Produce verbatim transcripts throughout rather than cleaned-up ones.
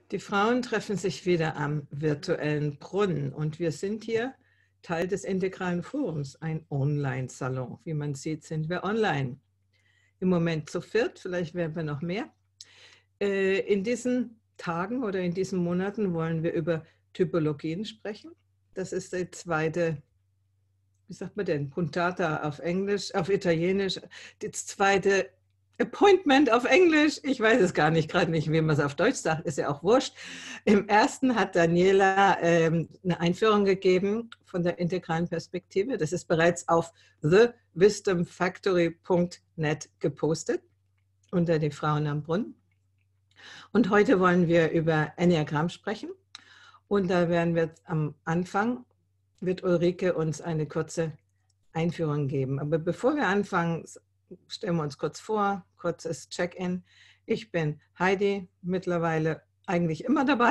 Die Frauen treffen sich wieder am virtuellen Brunnen und wir sind hier Teil des Integralen Forums, ein Online-Salon. Wie man sieht, sind wir online. Im Moment zu viert, vielleicht werden wir noch mehr. In diesen Tagen oder in diesen Monaten wollen wir über Typologien sprechen. Das ist die zweite, wie sagt man denn, Puntata auf Englisch, auf Italienisch, das zweite Appointment auf Englisch, ich weiß es gar nicht, gerade nicht, wie man es auf Deutsch sagt, ist ja auch wurscht. Im ersten hat Daniela ähm, eine Einführung gegeben von der integralen Perspektive. Das ist bereits auf the wisdom factory punkt net gepostet, unter die Frauen am Brunnen. Und heute wollen wir über Enneagramm sprechen. Und da werden wir am Anfang, wird Ulrike uns eine kurze Einführung geben. Aber bevor wir anfangen, stellen wir uns kurz vor, kurzes Check-in. Ich bin Heidi, mittlerweile eigentlich immer dabei.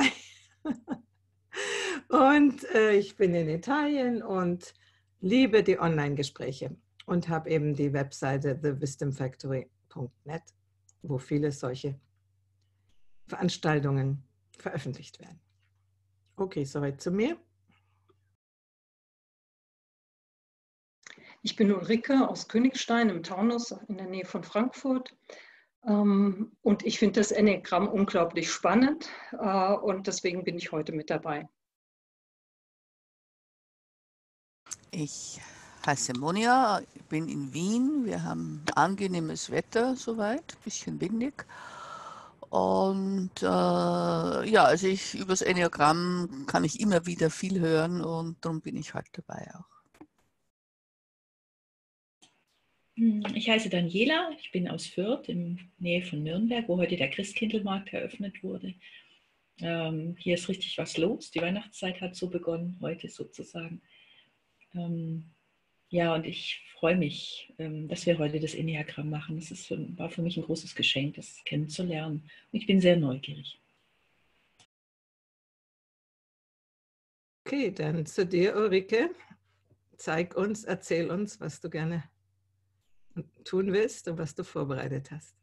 Und äh, ich bin in Italien und liebe die Online-Gespräche und habe eben die Webseite the wisdom factory punkt net, wo viele solche Veranstaltungen veröffentlicht werden. Okay, soweit zu mir. Ich bin Ulrike aus Königstein im Taunus in der Nähe von Frankfurt. Und ich finde das Enneagramm unglaublich spannend und deswegen bin ich heute mit dabei. Ich heiße Monja, bin in Wien. Wir haben angenehmes Wetter soweit, ein bisschen windig. Und äh, ja, also ich über das Enneagramm kann ich immer wieder viel hören und darum bin ich heute dabei auch. Ich heiße Daniela, ich bin aus Fürth in Nähe von Nürnberg, wo heute der Christkindlmarkt eröffnet wurde. Ähm, hier ist richtig was los, die Weihnachtszeit hat so begonnen, heute sozusagen. Ähm, ja, und ich freue mich, ähm, dass wir heute das Enneagramm machen. Das ist, war für mich ein großes Geschenk, das kennenzulernen. Und ich bin sehr neugierig. Okay, dann zu dir, Ulrike. Zeig uns, erzähl uns, was du gerne tun willst und was du vorbereitet hast.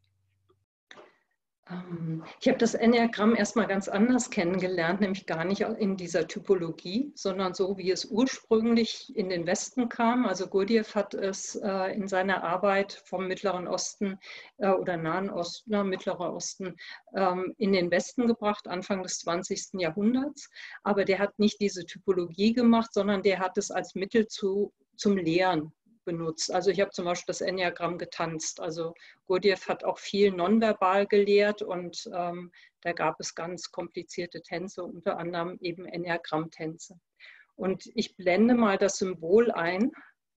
Ich habe das Enneagramm erstmal ganz anders kennengelernt, nämlich gar nicht in dieser Typologie, sondern so, wie es ursprünglich in den Westen kam. Also Gurdjieff hat es äh, in seiner Arbeit vom Mittleren Osten äh, oder Nahen Osten, äh, Mittlerer Osten ähm, in den Westen gebracht, Anfang des zwanzigsten Jahrhunderts. Aber der hat nicht diese Typologie gemacht, sondern der hat es als Mittel zu, zum Lehren benutzt. Also ich habe zum Beispiel das Enneagramm getanzt. Also Gurdjieff hat auch viel nonverbal gelehrt und ähm, da gab es ganz komplizierte Tänze, unter anderem eben Enneagramm-Tänze. Und ich blende mal das Symbol ein.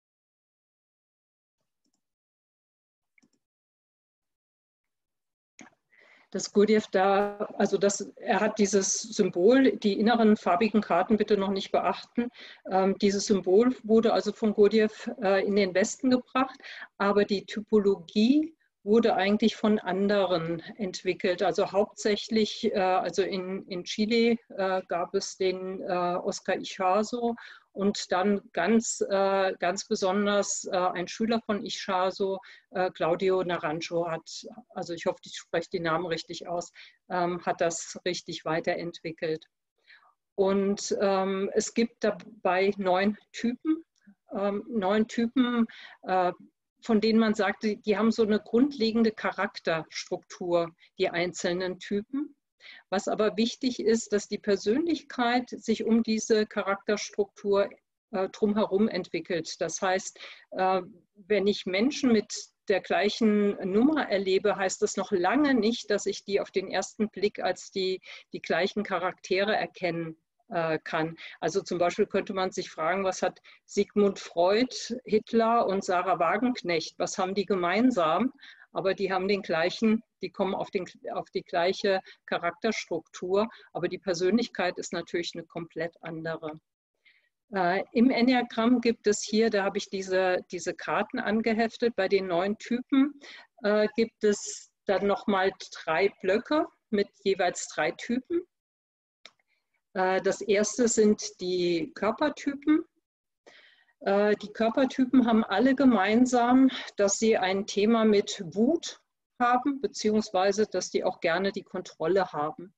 Das Gurdjieff da, also das, er hat dieses Symbol, die inneren farbigen Karten bitte noch nicht beachten. Ähm, dieses Symbol wurde also von Gurdjieff äh, in den Westen gebracht, aber die Typologie wurde eigentlich von anderen entwickelt. Also hauptsächlich, äh, also in, in Chile äh, gab es den äh, Oscar Ichazo und dann ganz, äh, ganz besonders äh, ein Schüler von Ichazo, äh, Claudio Naranjo, hat, also ich hoffe, ich spreche die Namen richtig aus, ähm, hat das richtig weiterentwickelt. Und ähm, es gibt dabei neun Typen, ähm, neun Typen, äh, von denen man sagt, die, die haben so eine grundlegende Charakterstruktur, die einzelnen Typen. Was aber wichtig ist, dass die Persönlichkeit sich um diese Charakterstruktur äh, drumherum entwickelt. Das heißt, äh, wenn ich Menschen mit der gleichen Nummer erlebe, heißt das noch lange nicht, dass ich die auf den ersten Blick als die, die gleichen Charaktere erkennen äh, kann. Also zum Beispiel könnte man sich fragen, was hat Sigmund Freud, Hitler und Sarah Wagenknecht, was haben die gemeinsam? Aber die haben den gleichen, die kommen auf, den, auf die gleiche Charakterstruktur, aber die Persönlichkeit ist natürlich eine komplett andere. Äh, Im Enneagramm gibt es hier, da habe ich diese, diese Karten angeheftet, bei den neun Typen äh, gibt es dann nochmal drei Blöcke mit jeweils drei Typen. Äh, das erste sind die Körpertypen. Die Körpertypen haben alle gemeinsam, dass sie ein Thema mit Wut haben, beziehungsweise dass die auch gerne die Kontrolle haben.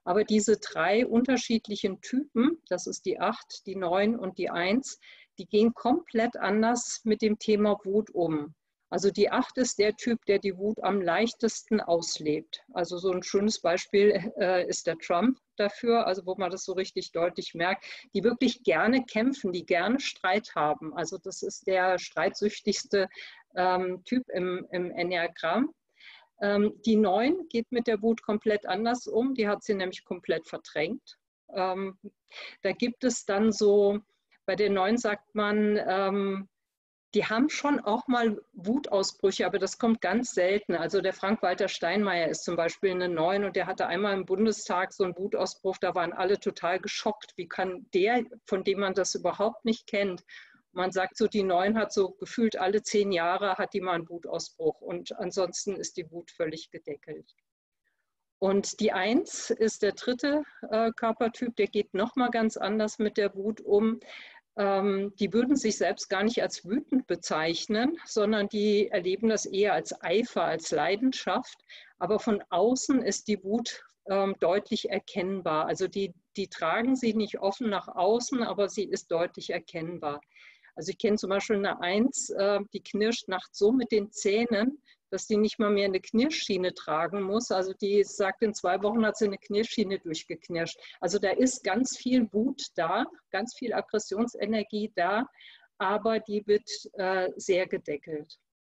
Aber diese drei unterschiedlichen Typen, das ist die acht, die neun und die eins, die gehen komplett anders mit dem Thema Wut um. Also die acht ist der Typ, der die Wut am leichtesten auslebt. Also so ein schönes Beispiel äh, ist der Trump dafür, also wo man das so richtig deutlich merkt, die wirklich gerne kämpfen, die gerne Streit haben. Also das ist der streitsüchtigste ähm, Typ im, im Enneagramm. Ähm, die neun geht mit der Wut komplett anders um, die hat sie nämlich komplett verdrängt. Ähm, da gibt es dann so, bei den neun sagt man, ähm, die haben schon auch mal Wutausbrüche, aber das kommt ganz selten. Also der Frank-Walter Steinmeier ist zum Beispiel eine neun und der hatte einmal im Bundestag so einen Wutausbruch, da waren alle total geschockt. Wie kann der, von dem man das überhaupt nicht kennt, man sagt so, die neun hat so gefühlt alle zehn Jahre hat die mal einen Wutausbruch und ansonsten ist die Wut völlig gedeckelt. Und die eins ist der dritte äh, Körpertyp, der geht nochmal ganz anders mit der Wut um. Ähm, die würden sich selbst gar nicht als wütend bezeichnen, sondern die erleben das eher als Eifer, als Leidenschaft. Aber von außen ist die Wut ähm, deutlich erkennbar. Also die, die tragen sie nicht offen nach außen, aber sie ist deutlich erkennbar. Also ich kenne zum Beispiel eine Eins, äh, die knirscht nachts so mit den Zähnen, dass die nicht mal mehr eine Knirschschiene tragen muss. Also die sagt, in zwei Wochen hat sie eine Knirschschiene durchgeknirscht. Also da ist ganz viel Wut da, ganz viel Aggressionsenergie da, aber die wird äh, sehr gedeckelt.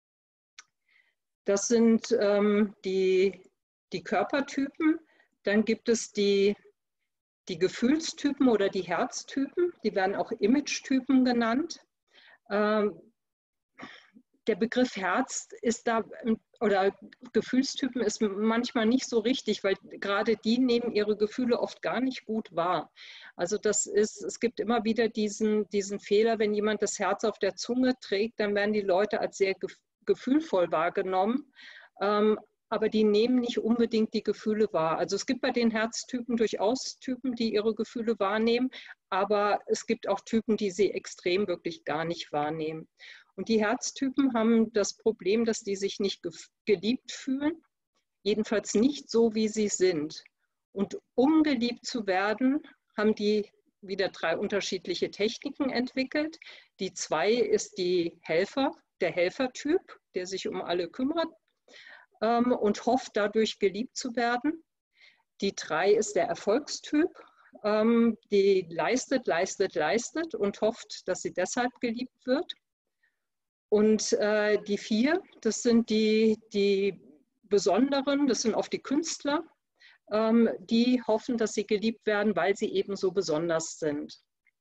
Das sind ähm, die, die Körpertypen. Dann gibt es die, die Gefühlstypen oder die Herztypen. Die werden auch Imagetypen genannt. Ähm, Der Begriff Herz ist da, oder Gefühlstypen ist manchmal nicht so richtig, weil gerade die nehmen ihre Gefühle oft gar nicht gut wahr. Also das ist, es gibt immer wieder diesen, diesen Fehler, wenn jemand das Herz auf der Zunge trägt, dann werden die Leute als sehr gefühlvoll wahrgenommen. Ähm, aber die nehmen nicht unbedingt die Gefühle wahr. Also es gibt bei den Herztypen durchaus Typen, die ihre Gefühle wahrnehmen, aber es gibt auch Typen, die sie extrem wirklich gar nicht wahrnehmen. Und die Herztypen haben das Problem, dass die sich nicht geliebt fühlen, jedenfalls nicht so, wie sie sind. Und um geliebt zu werden, haben die wieder drei unterschiedliche Techniken entwickelt. Die zwei ist die Helfer, der Helfertyp, der sich um alle kümmert ähm, und hofft, dadurch geliebt zu werden. Die drei ist der Erfolgstyp, ähm, die leistet, leistet, leistet und hofft, dass sie deshalb geliebt wird. Und äh, die vier, das sind die, die Besonderen, das sind oft die Künstler, ähm, die hoffen, dass sie geliebt werden, weil sie eben so besonders sind.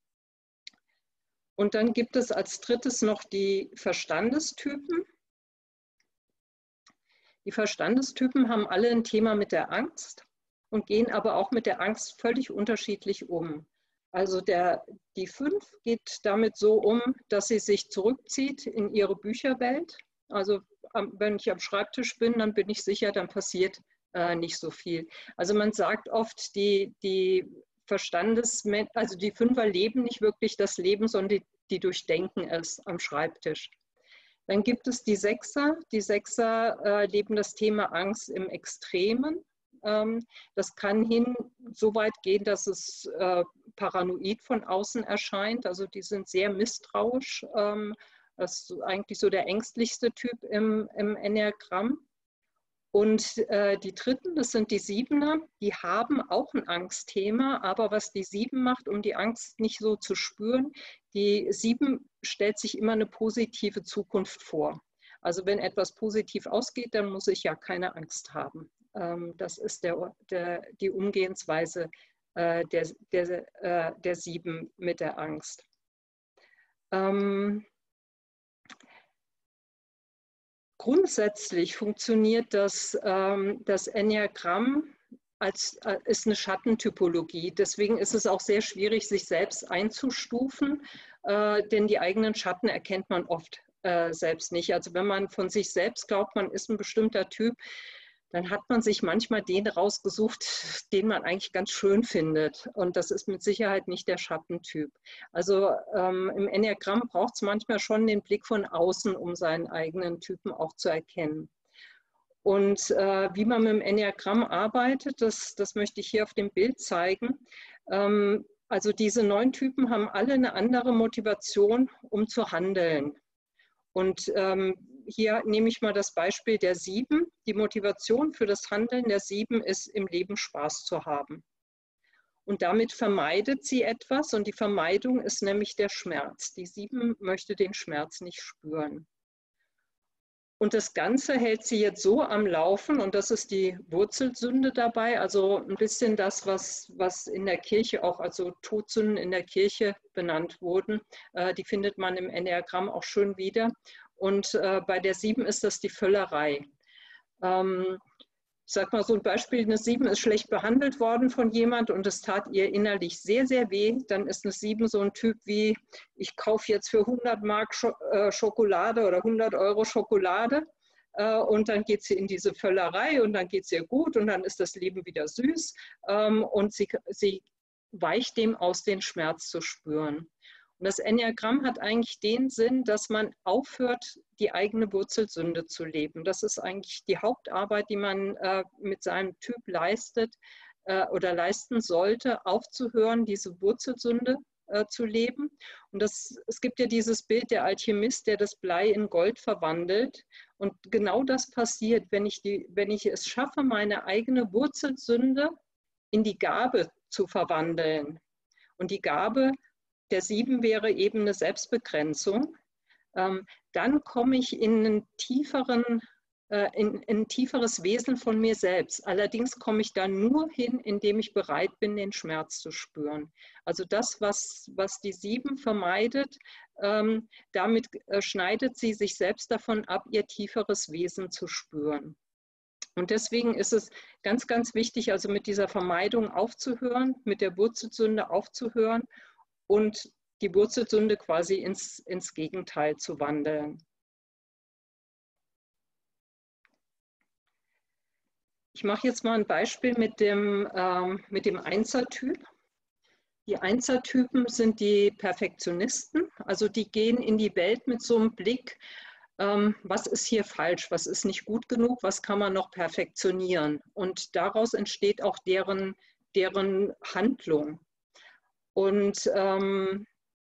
Und dann gibt es als drittes noch die Verstandestypen. Die Verstandestypen haben alle ein Thema mit der Angst und gehen aber auch mit der Angst völlig unterschiedlich um. Also der, die fünf geht damit so um, dass sie sich zurückzieht in ihre Bücherwelt. Also wenn ich am Schreibtisch bin, dann bin ich sicher, dann passiert äh, nicht so viel. Also man sagt oft, die, die Verstandes, also die Fünfer leben nicht wirklich das Leben, sondern die, die durchdenken es am Schreibtisch. Dann gibt es die Sechser. Die Sechser äh, leben das Thema Angst im Extremen. Ähm, das kann hin so weit gehen, dass es äh, paranoid von außen erscheint. Also die sind sehr misstrauisch. Ähm, das ist eigentlich so der ängstlichste Typ im, im Enneagramm. Und äh, die Dritten, das sind die Siebener, die haben auch ein Angstthema, aber was die Sieben macht, um die Angst nicht so zu spüren, die Sieben stellt sich immer eine positive Zukunft vor. Also wenn etwas positiv ausgeht, dann muss ich ja keine Angst haben. Ähm, das ist der, der, die Umgehensweise äh, der, der, äh, der Sieben mit der Angst. Ähm, Grundsätzlich funktioniert das, ähm, das Enneagramm als äh, ist eine Schattentypologie. Deswegen ist es auch sehr schwierig, sich selbst einzustufen, äh, denn die eigenen Schatten erkennt man oft äh, selbst nicht. Also wenn man von sich selbst glaubt, man ist ein bestimmter Typ, dann hat man sich manchmal den rausgesucht, den man eigentlich ganz schön findet. Und das ist mit Sicherheit nicht der Schattentyp. Also ähm, im Enneagramm braucht es manchmal schon den Blick von außen, um seinen eigenen Typen auch zu erkennen. Und äh, wie man mit dem Enneagramm arbeitet, das, das möchte ich hier auf dem Bild zeigen. Ähm, also diese neun Typen haben alle eine andere Motivation, um zu handeln. Und ähm, hier nehme ich mal das Beispiel der Sieben. Die Motivation für das Handeln der Sieben ist, im Leben Spaß zu haben. Und damit vermeidet sie etwas, und die Vermeidung ist nämlich der Schmerz. Die Sieben möchte den Schmerz nicht spüren. Und das Ganze hält sie jetzt so am Laufen, und das ist die Wurzelsünde dabei, also ein bisschen das, was, was in der Kirche auch, also Todsünden in der Kirche benannt wurden, äh, die findet man im Enneagramm auch schön wieder. Und äh, bei der Sieben ist das die Völlerei. Ähm, ich sage mal so ein Beispiel, eine Sieben ist schlecht behandelt worden von jemand und es tat ihr innerlich sehr, sehr weh. Dann ist eine Sieben so ein Typ wie, ich kaufe jetzt für hundert Mark Schokolade oder hundert Euro Schokolade und dann geht sie in diese Völlerei und dann geht es ihr gut und dann ist das Leben wieder süß und sie, sie weicht dem aus, den Schmerz zu spüren. Und das Enneagramm hat eigentlich den Sinn, dass man aufhört, die eigene Wurzelsünde zu leben. Das ist eigentlich die Hauptarbeit, die man äh, mit seinem Typ leistet äh, oder leisten sollte, aufzuhören, diese Wurzelsünde äh, zu leben. Und das, es gibt ja dieses Bild der Alchemist, der das Blei in Gold verwandelt. Und genau das passiert, wenn ich, die, wenn ich es schaffe, meine eigene Wurzelsünde in die Gabe zu verwandeln. Und die Gabe der Sieben wäre eben eine Selbstbegrenzung. Ähm, dann komme ich in, einen tieferen, äh, in, in ein tieferes Wesen von mir selbst. Allerdings komme ich da nur hin, indem ich bereit bin, den Schmerz zu spüren. Also das, was, was die Sieben vermeidet, ähm, damit äh, schneidet sie sich selbst davon ab, ihr tieferes Wesen zu spüren. Und deswegen ist es ganz, ganz wichtig, also mit dieser Vermeidung aufzuhören, mit der Wurzelsünde aufzuhören und die Wurzelsünde quasi ins, ins Gegenteil zu wandeln. Ich mache jetzt mal ein Beispiel mit dem, ähm, mit dem Einser-Typ. Die Einser-Typen sind die Perfektionisten, also die gehen in die Welt mit so einem Blick, ähm, was ist hier falsch, was ist nicht gut genug, was kann man noch perfektionieren. Und daraus entsteht auch deren, deren Handlung. Und ähm,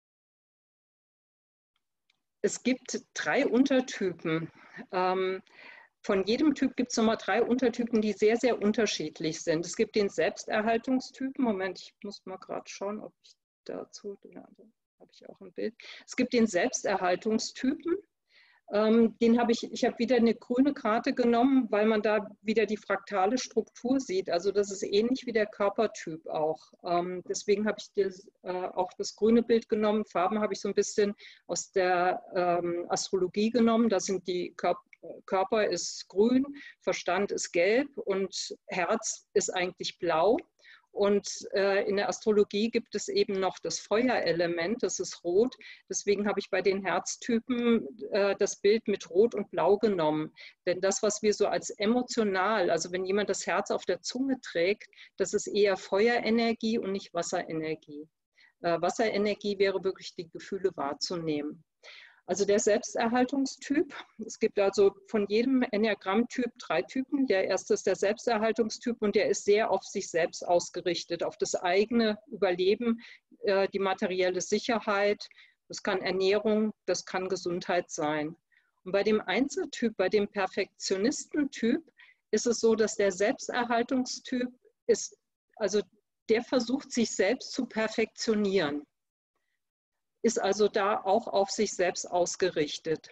es gibt drei Untertypen. Ähm, von jedem Typ gibt es nochmal drei Untertypen, die sehr, sehr unterschiedlich sind. Es gibt den Selbsterhaltungstypen. Moment, ich muss mal gerade schauen, ob ich dazu, ja, da habe ich auch ein Bild. Es gibt den Selbsterhaltungstypen. Ähm, den habe ich, ich habe wieder eine grüne Karte genommen, weil man da wieder die fraktale Struktur sieht. Also das ist ähnlich wie der Körpertyp auch. Ähm, deswegen habe ich das, äh, auch das grüne Bild genommen. Farben habe ich so ein bisschen aus der ähm, Astrologie genommen. Da sind die Körper, Körper ist grün, Verstand ist gelb und Herz ist eigentlich blau. Und äh, in der Astrologie gibt es eben noch das Feuerelement, das ist rot. Deswegen habe ich bei den Herztypen äh, das Bild mit Rot und Blau genommen. Denn das, was wir so als emotional, also wenn jemand das Herz auf der Zunge trägt, das ist eher Feuerenergie und nicht Wasserenergie. Äh, Wasserenergie wäre wirklich die Gefühle wahrzunehmen. Also der Selbsterhaltungstyp, es gibt also von jedem Enneagrammtyp drei Typen. Der erste ist der Selbsterhaltungstyp und der ist sehr auf sich selbst ausgerichtet, auf das eigene Überleben, äh, die materielle Sicherheit, das kann Ernährung, das kann Gesundheit sein. Und bei dem Einzeltyp, bei dem Perfektionistentyp ist es so, dass der Selbsterhaltungstyp ist, also der versucht sich selbst zu perfektionieren. Ist also da auch auf sich selbst ausgerichtet.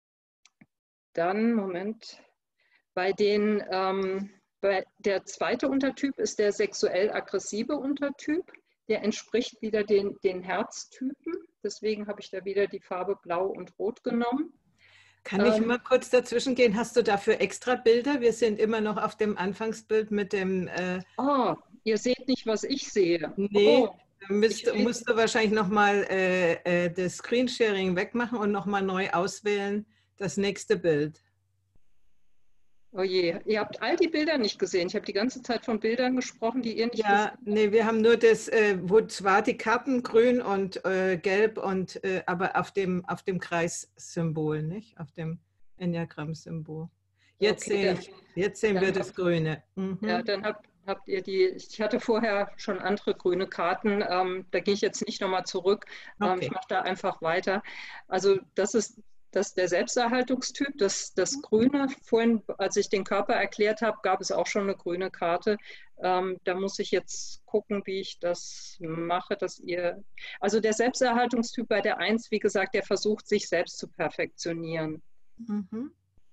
Dann, Moment, bei den, ähm, bei der zweite Untertyp ist der sexuell-aggressive Untertyp. Der entspricht wieder den, den Herztypen. Deswegen habe ich da wieder die Farbe Blau und Rot genommen. Kann ich mal kurz dazwischen gehen? Hast du dafür extra Bilder? Wir sind immer noch auf dem Anfangsbild mit dem... Äh oh, ihr seht nicht, was ich sehe. Nee. Oh. Müsste, musst du wahrscheinlich nochmal äh, äh, das Screensharing wegmachen und nochmal neu auswählen, das nächste Bild. Oh je, ihr habt all die Bilder nicht gesehen. Ich habe die ganze Zeit von Bildern gesprochen, die ihr nicht ja, gesehen habt. Nee, wir haben nur das, äh, wo zwar die Karten grün und äh, gelb, und, äh, aber auf dem, auf dem Kreissymbol, nicht? Auf dem Enneagramm-Symbol. Jetzt Okay, sehe dann, ich, jetzt sehen dann wir hab, das Grüne. Mhm. ja, dann habt, habt ihr die, ich hatte vorher schon andere grüne Karten, ähm, da gehe ich jetzt nicht nochmal zurück, ähm, ich Okay. mache da einfach weiter. Also das ist, das ist der Selbsterhaltungstyp, das, das Grüne, vorhin, als ich den Körper erklärt habe, gab es auch schon eine grüne Karte. Ähm, da muss ich jetzt gucken, wie ich das mache, dass ihr, also der Selbsterhaltungstyp bei der Eins, wie gesagt, der versucht, sich selbst zu perfektionieren. Mhm.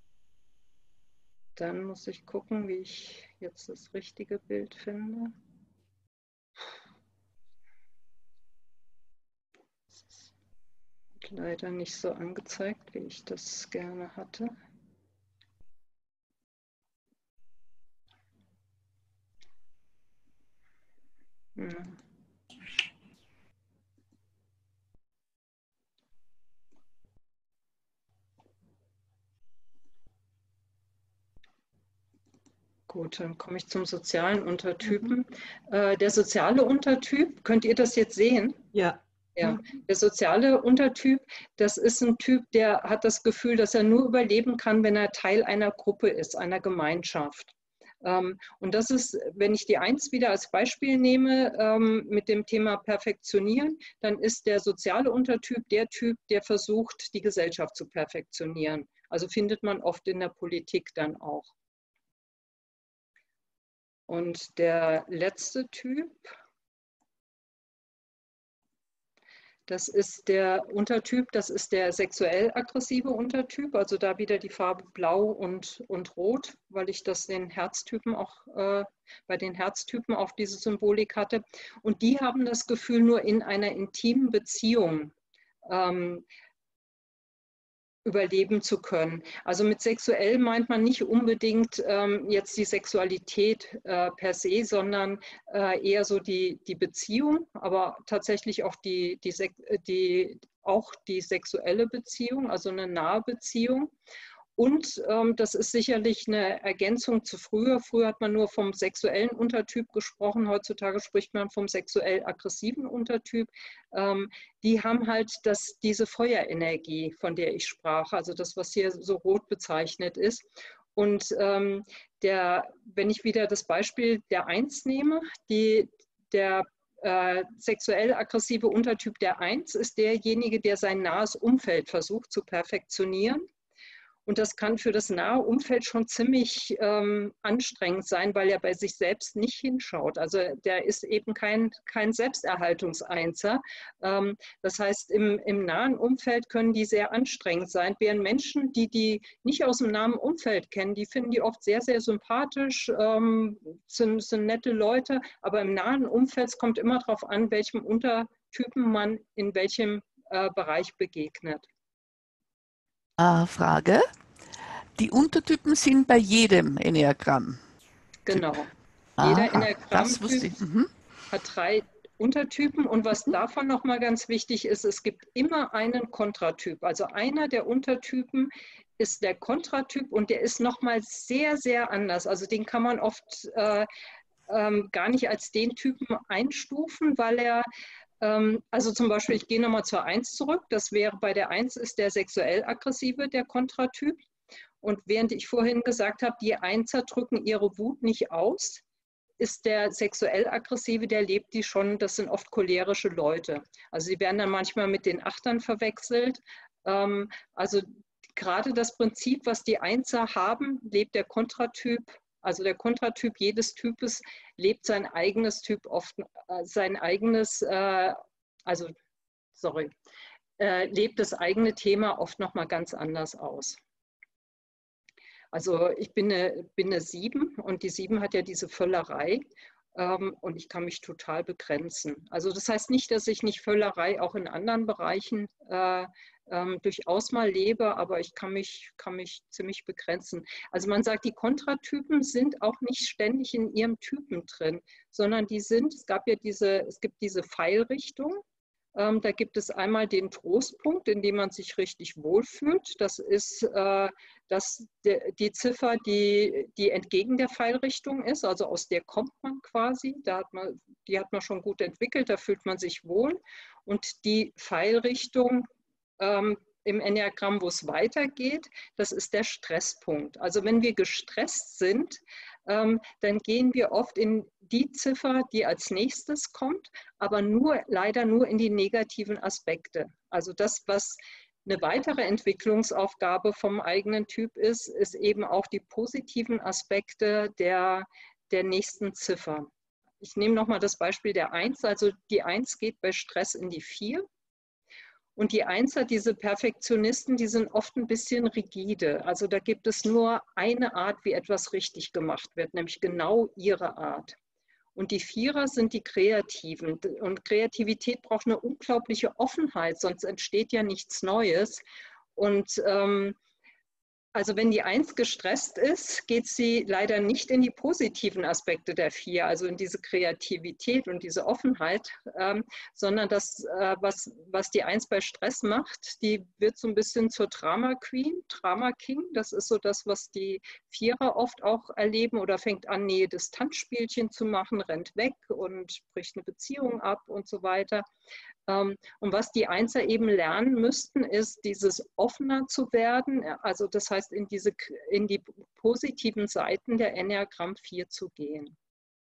Dann muss ich gucken, wie ich jetzt das richtige Bild finde. Das ist leider nicht so angezeigt, wie ich das gerne hatte. Ja. Gut, dann komme ich zum sozialen Untertypen. Mhm. Äh, der soziale Untertyp, könnt ihr das jetzt sehen? Ja. Ja, Mhm. der soziale Untertyp, das ist ein Typ, der hat das Gefühl, dass er nur überleben kann, wenn er Teil einer Gruppe ist, einer Gemeinschaft. Ähm, und das ist, wenn ich die Eins wieder als Beispiel nehme, ähm, mit dem Thema Perfektionieren, dann ist der soziale Untertyp der Typ, der versucht, die Gesellschaft zu perfektionieren. Also findet man oft in der Politik dann auch. Und der letzte Typ, das ist der Untertyp, das ist der sexuell aggressive Untertyp, also da wieder die Farbe Blau und, und Rot, weil ich das den Herztypen auch, äh, bei den Herztypen auch diese Symbolik hatte. Und die haben das Gefühl, nur in einer intimen Beziehung ähm, überleben zu können. Also mit sexuell meint man nicht unbedingt ähm, jetzt die Sexualität äh, per se, sondern äh, eher so die, die Beziehung, aber tatsächlich auch die, die, die, auch die sexuelle Beziehung, also eine nahe Beziehung. Und ähm, das ist sicherlich eine Ergänzung zu früher. Früher hat man nur vom sexuellen Untertyp gesprochen, heutzutage spricht man vom sexuell aggressiven Untertyp. Ähm, die haben halt das, diese Feuerenergie, von der ich sprach, also das, was hier so rot bezeichnet ist. Und ähm, der, wenn ich wieder das Beispiel der Eins nehme, die, der äh, sexuell aggressive Untertyp der Eins ist derjenige, der sein nahes Umfeld versucht zu perfektionieren. Und das kann für das nahe Umfeld schon ziemlich ähm, anstrengend sein, weil er bei sich selbst nicht hinschaut. Also der ist eben kein, kein Selbsterhaltungseinser. Ähm, das heißt, im, im nahen Umfeld können die sehr anstrengend sein, während Menschen, die die nicht aus dem nahen Umfeld kennen, die finden die oft sehr, sehr sympathisch, ähm, sind, sind nette Leute, aber im nahen Umfeld kommt immer darauf an, welchem Untertypen man in welchem äh, Bereich begegnet. Äh, Frage. Die Untertypen sind bei jedem Enneagramm. Genau. Jeder Aha, das wusste Enneagrammtyp ich. Mhm. hat drei Untertypen und was davon nochmal ganz wichtig ist, es gibt immer einen Kontratyp. Also einer der Untertypen ist der Kontratyp und der ist nochmal sehr, sehr anders. Also den kann man oft äh, ähm, gar nicht als den Typen einstufen, weil er ähm, also zum Beispiel, ich gehe nochmal zur Eins zurück, das wäre bei der Eins ist der sexuell aggressive, der Kontratyp. Und während ich vorhin gesagt habe, die Einser drücken ihre Wut nicht aus, ist der sexuell aggressive, der lebt die schon, das sind oft cholerische Leute. Also sie werden dann manchmal mit den Achtern verwechselt. Ähm, also gerade das Prinzip, was die Einser haben, lebt der Kontratyp, also der Kontratyp jedes Types lebt sein eigenes Typ oft, äh, sein eigenes, äh, also sorry, äh, lebt das eigene Thema oft nochmal ganz anders aus. Also ich bin eine, bin eine Sieben und die Sieben hat ja diese Völlerei ähm, und ich kann mich total begrenzen. Also das heißt nicht, dass ich nicht Völlerei auch in anderen Bereichen äh, ähm, durchaus mal lebe, aber ich kann mich, kann mich ziemlich begrenzen. Also man sagt, die Kontratypen sind auch nicht ständig in ihrem Typen drin, sondern die sind, es gab ja diese, es gibt diese Pfeilrichtung. Ähm, da gibt es einmal den Trostpunkt, in dem man sich richtig wohlfühlt. Das ist äh, das, de, die Ziffer, die, die entgegen der Pfeilrichtung ist. Also aus der kommt man quasi. Da hat man, die hat man schon gut entwickelt, da fühlt man sich wohl. Und die Pfeilrichtung ähm, im Enneagramm, wo es weitergeht, das ist der Stresspunkt. Also wenn wir gestresst sind, ähm, dann gehen wir oft in die Ziffer, die als nächstes kommt, aber nur, leider nur in die negativen Aspekte. Also das, was eine weitere Entwicklungsaufgabe vom eigenen Typ ist, ist eben auch die positiven Aspekte der, der nächsten Ziffer. Ich nehme nochmal das Beispiel der Eins. Also die Eins geht bei Stress in die Vier. Und die Einser, diese Perfektionisten, die sind oft ein bisschen rigide. Also da gibt es nur eine Art, wie etwas richtig gemacht wird, nämlich genau ihre Art. Und die Vierer sind die Kreativen. Und Kreativität braucht eine unglaubliche Offenheit, sonst entsteht ja nichts Neues. Und ähm, also wenn die Eins gestresst ist, geht sie leider nicht in die positiven Aspekte der Vier, also in diese Kreativität und diese Offenheit, ähm, sondern das, äh, was, was die Eins bei Stress macht, die wird so ein bisschen zur Drama Queen, Drama King. Das ist so das, was die Vierer oft auch erleben, oder fängt an, Nähe-Distanz-Spielchen zu machen, rennt weg und bricht eine Beziehung ab und so weiter. Und was die Einser eben lernen müssten, ist, dieses offener zu werden, also das heißt, in, diese, in die positiven Seiten der Enneagramm vier zu gehen.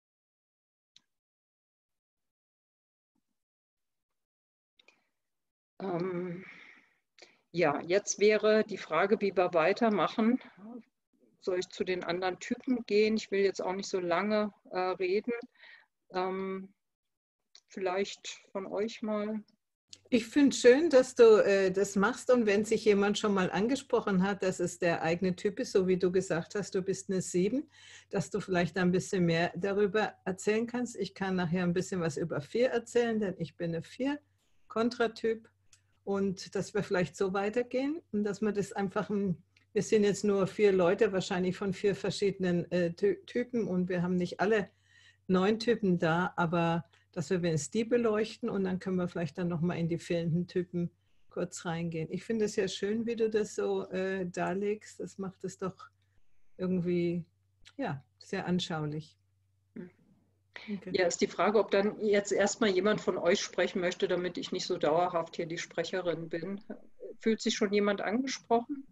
Ähm, ja, jetzt wäre die Frage, wie wir weitermachen. Soll ich zu den anderen Typen gehen? Ich will jetzt auch nicht so lange äh, reden. Ähm, vielleicht von euch mal. Ich finde es schön, dass du äh, das machst, und wenn sich jemand schon mal angesprochen hat, dass es der eigene Typ ist, so wie du gesagt hast, du bist eine sieben, dass du vielleicht ein bisschen mehr darüber erzählen kannst. Ich kann nachher ein bisschen was über vier erzählen, denn ich bin eine vier, Kontratyp, und dass wir vielleicht so weitergehen und dass wir das einfach, ein, wir sind jetzt nur vier Leute, wahrscheinlich von vier verschiedenen äh, Typen, und wir haben nicht alle neun Typen da, aber dass wir wenigstens die beleuchten, und dann können wir vielleicht dann nochmal in die fehlenden Typen kurz reingehen. Ich finde es ja schön, wie du das so äh, darlegst. Das macht es doch irgendwie, ja, sehr anschaulich. Okay. Ja, ist die Frage, ob dann jetzt erstmal jemand von euch sprechen möchte, damit ich nicht so dauerhaft hier die Sprecherin bin. Fühlt sich schon jemand angesprochen?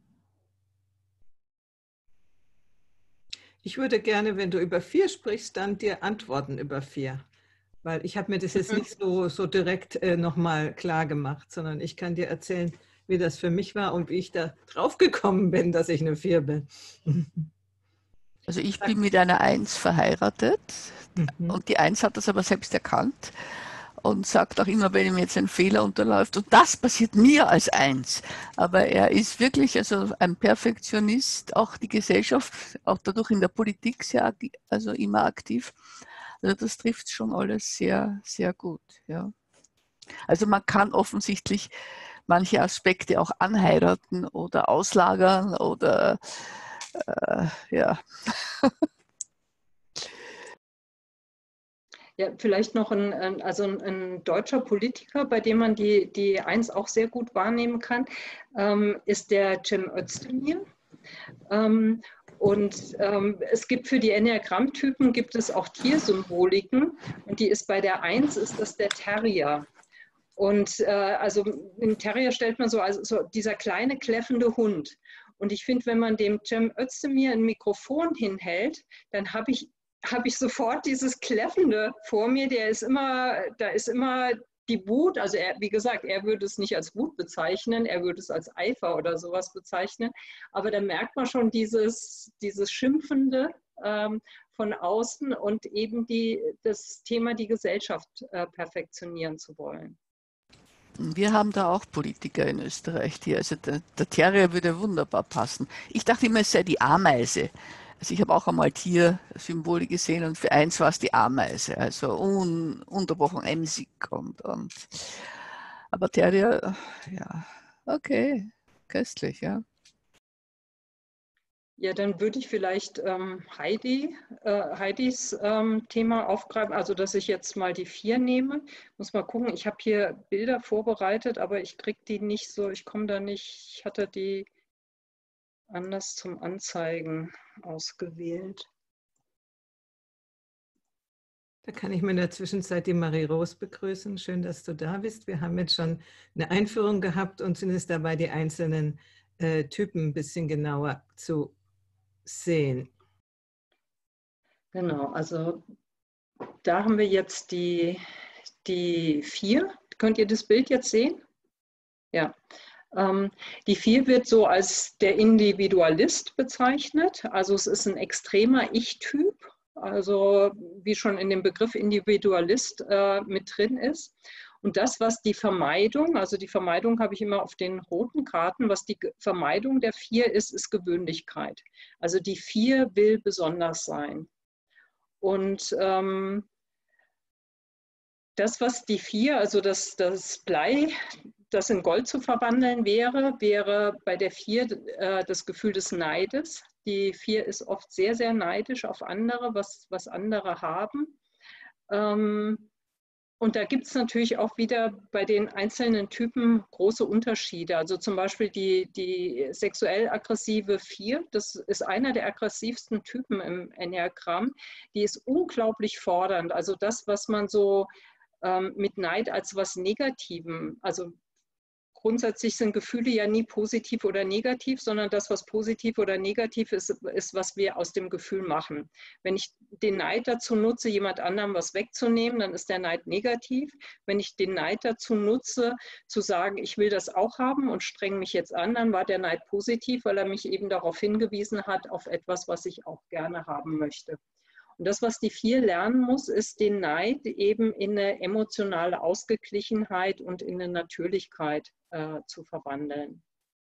Ich würde gerne, wenn du über vier sprichst, dann dir antworten über vier. Weil ich habe mir das jetzt nicht so, so direkt äh, nochmal klar gemacht, sondern ich kann dir erzählen, wie das für mich war und wie ich da drauf gekommen bin, dass ich eine vier bin. Also ich bin mit einer Eins verheiratet, mhm. und die Eins hat das aber selbst erkannt und sagt auch immer, wenn ihm jetzt ein Fehler unterläuft, und das passiert mir als Eins. Aber er ist wirklich also ein Perfektionist, auch die Gesellschaft, auch dadurch in der Politik sehr, also immer aktiv. Also das trifft schon alles sehr, sehr gut. Ja. Also man kann offensichtlich manche Aspekte auch anheiraten oder auslagern oder äh, ja. Ja, vielleicht noch ein, also ein, ein deutscher Politiker, bei dem man die, die Eins auch sehr gut wahrnehmen kann, ähm, ist der Cem Özdemir. Ähm, und ähm, es gibt für die Enneagrammtypen gibt es auch Tiersymboliken, und die ist bei der Eins ist das der Terrier. Und äh, also den Terrier stellt man so als so dieser kleine kläffende Hund. Und ich finde, wenn man dem Cem Özdemir ein Mikrofon hinhält, dann habe ich habe ich sofort dieses Kläffende vor mir. Der ist immer, da ist immer die Wut, also er, wie gesagt, er würde es nicht als Wut bezeichnen, er würde es als Eifer oder sowas bezeichnen, aber da merkt man schon dieses, dieses Schimpfende ähm, von außen und eben die, das Thema, die Gesellschaft äh, perfektionieren zu wollen. Wir haben da auch Politiker in Österreich, die, also der, der Terrier würde wunderbar passen. Ich dachte immer, es sei die Ameise. Also ich habe auch einmal Tiersymbole gesehen, und für eins war es die Ameise, also un, unterbrochen emsig und, und aber Terrier, ja, okay, köstlich, ja. Ja, dann würde ich vielleicht ähm, Heidi, äh, Heidis ähm, Thema aufgreifen, also dass ich jetzt mal die vier nehme. Muss mal gucken, ich habe hier Bilder vorbereitet, aber ich kriege die nicht so, ich komme da nicht, ich hatte die anders zum Anzeigen ausgewählt. Da kann ich mir in der Zwischenzeit die Marie-Rose begrüßen. Schön, dass du da bist. Wir haben jetzt schon eine Einführung gehabt und sind es dabei, die einzelnen äh, Typen ein bisschen genauer zu sehen. Genau, also da haben wir jetzt die, die vier. Könnt ihr das Bild jetzt sehen? Ja. Ähm, die vier wird so als der Individualist bezeichnet. Also es ist ein extremer Ich-Typ. Also wie schon in dem Begriff Individualist äh, mit drin ist. Und das, was die Vermeidung, also die Vermeidung habe ich immer auf den roten Karten, was die Vermeidung der vier ist, ist Gewöhnlichkeit. Also die vier will besonders sein. Und ähm, das, was die vier, also das, das Blei, das in Gold zu verwandeln wäre, wäre bei der vier äh, das Gefühl des Neides. Die vier ist oft sehr, sehr neidisch auf andere, was, was andere haben. Ähm, und da gibt es natürlich auch wieder bei den einzelnen Typen große Unterschiede. Also zum Beispiel die, die sexuell aggressive vier, das ist einer der aggressivsten Typen im Enneagramm. Die ist unglaublich fordernd. Also das, was man so ähm, mit Neid als was Negativem, also grundsätzlich sind Gefühle ja nie positiv oder negativ, sondern das, was positiv oder negativ ist, ist, was wir aus dem Gefühl machen. Wenn ich den Neid dazu nutze, jemand anderem was wegzunehmen, dann ist der Neid negativ. Wenn ich den Neid dazu nutze, zu sagen, ich will das auch haben und streng mich jetzt an, dann war der Neid positiv, weil er mich eben darauf hingewiesen hat, auf etwas, was ich auch gerne haben möchte. Und das, was die vier lernen muss, ist den Neid eben in eine emotionale Ausgeglichenheit und in eine Natürlichkeit äh, zu verwandeln.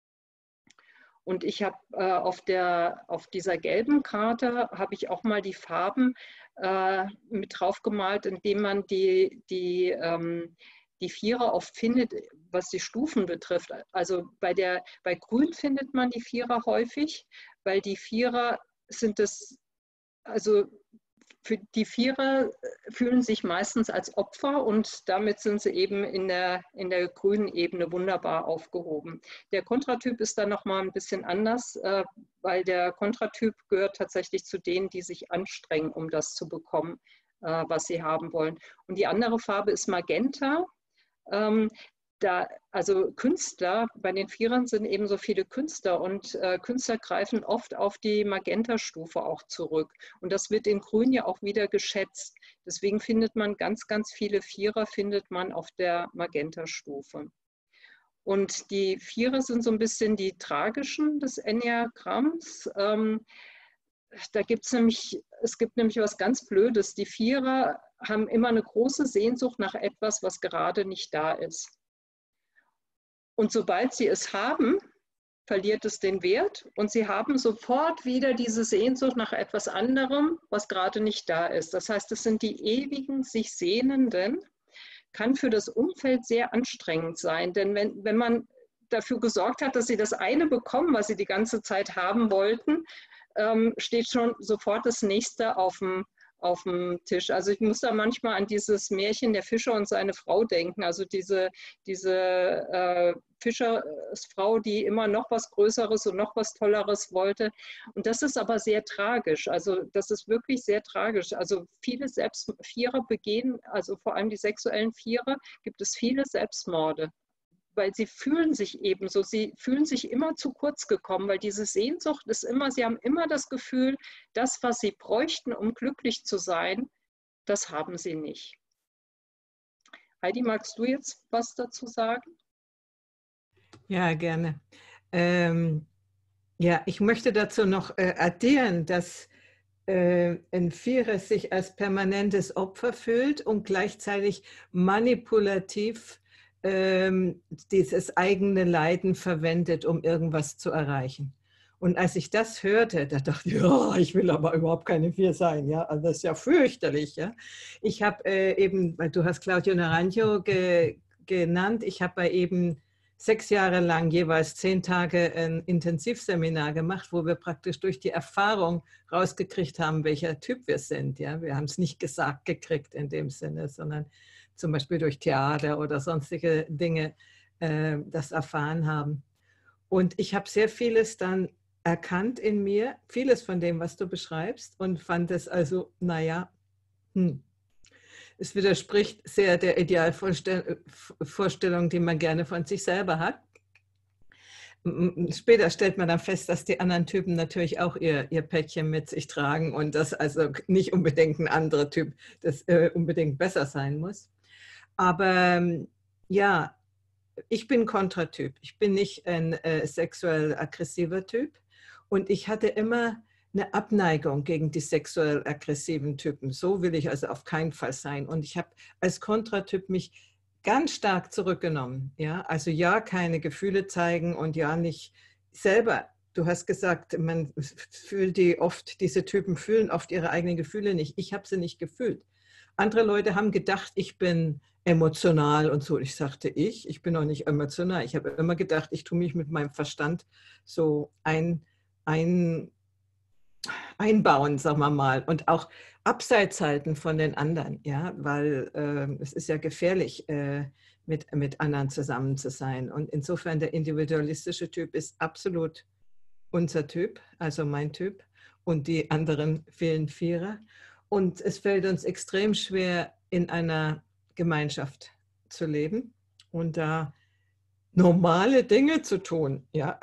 Und ich habe äh, auf, auf dieser gelben Karte, habe ich auch mal die Farben äh, mit drauf gemalt, indem man die, die, ähm, die Vierer oft findet, was die Stufen betrifft. Also bei, der, bei Grün findet man die Vierer häufig, weil die Vierer sind das, also für die Vierer fühlen sich meistens als Opfer und damit sind sie eben in der, in der grünen Ebene wunderbar aufgehoben. Der Kontratyp ist dann nochmal ein bisschen anders, äh, weil der Kontratyp gehört tatsächlich zu denen, die sich anstrengen, um das zu bekommen, äh, was sie haben wollen. Und die andere Farbe ist Magenta. Ähm, Da, also Künstler, bei den Vierern sind eben so viele Künstler und äh, Künstler greifen oft auf die Magenta-Stufe auch zurück. Und das wird in Grün ja auch wieder geschätzt. Deswegen findet man ganz, ganz viele Vierer findet man auf der Magenta-Stufe. Und die Vierer sind so ein bisschen die tragischen des Enneagramms. Ähm, da gibt's nämlich, es gibt nämlich was ganz Blödes. Die Vierer haben immer eine große Sehnsucht nach etwas, was gerade nicht da ist. Und sobald sie es haben, verliert es den Wert und sie haben sofort wieder diese Sehnsucht nach etwas anderem, was gerade nicht da ist. Das heißt, es sind die ewigen sich Sehnenden, kann für das Umfeld sehr anstrengend sein. Denn wenn, wenn man dafür gesorgt hat, dass sie das eine bekommen, was sie die ganze Zeit haben wollten, ähm, steht schon sofort das nächste auf dem auf dem Tisch. Also ich muss da manchmal an dieses Märchen der Fischer und seine Frau denken. Also diese, diese äh, Fischersfrau, die immer noch was Größeres und noch was Tolleres wollte. Und das ist aber sehr tragisch. Also das ist wirklich sehr tragisch. Also viele Selbst Vierer begehen, also vor allem die sexuellen Vierer, gibt es viele Selbstmorde. Weil sie fühlen sich eben so, sie fühlen sich immer zu kurz gekommen, weil diese Sehnsucht ist immer, sie haben immer das Gefühl, das, was sie bräuchten, um glücklich zu sein, das haben sie nicht. Heidi, magst du jetzt was dazu sagen? Ja, gerne. Ähm, ja, ich möchte dazu noch äh, addieren, dass äh, ein Vierer sich als permanentes Opfer fühlt und gleichzeitig manipulativ ähm, dieses eigene Leiden verwendet, um irgendwas zu erreichen. Und als ich das hörte, da dachte ich, oh, ich will aber überhaupt keine Vier sein. Ja? Also das ist ja fürchterlich. Ja? Ich habe äh, eben, weil du hast Claudio Naranjo ge, genannt, ich habe bei eben sechs Jahre lang jeweils zehn Tage ein Intensivseminar gemacht, wo wir praktisch durch die Erfahrung rausgekriegt haben, welcher Typ wir sind. Ja? Wir haben es nicht gesagt gekriegt in dem Sinne, sondern zum Beispiel durch Theater oder sonstige Dinge äh, das erfahren haben. Und ich habe sehr vieles dann erkannt in mir, vieles von dem, was du beschreibst und fand es also, naja, hm. es widerspricht sehr der Idealvorstellung, die man gerne von sich selber hat. Später stellt man dann fest, dass die anderen Typen natürlich auch ihr, ihr Päckchen mit sich tragen und dass also nicht unbedingt ein anderer Typ das äh, unbedingt besser sein muss. Aber ja, ich bin Kontratyp. Ich bin nicht ein äh, sexuell aggressiver Typ und ich hatte immer eine Abneigung gegen die sexuell aggressiven Typen. So will ich also auf keinen Fall sein. Und ich habe als Kontratyp mich ganz stark zurückgenommen. Ja? Also ja, keine Gefühle zeigen und ja, nicht selber. Du hast gesagt, man fühlt die oft, diese Typen fühlen oft ihre eigenen Gefühle nicht. Ich habe sie nicht gefühlt. Andere Leute haben gedacht, ich bin emotional und so. Ich sagte, ich, ich bin auch nicht emotional. Ich habe immer gedacht, ich tue mich mit meinem Verstand so ein, ein, einbauen, sagen wir mal, und auch abseits halten von den anderen, ja, weil äh, es ist ja gefährlich, äh, mit, mit anderen zusammen zu sein. Und insofern der individualistische Typ ist absolut unser Typ, also mein Typ, und die anderen fehlen Vierer. Und es fällt uns extrem schwer, in einer Gemeinschaft zu leben und da normale Dinge zu tun, ja.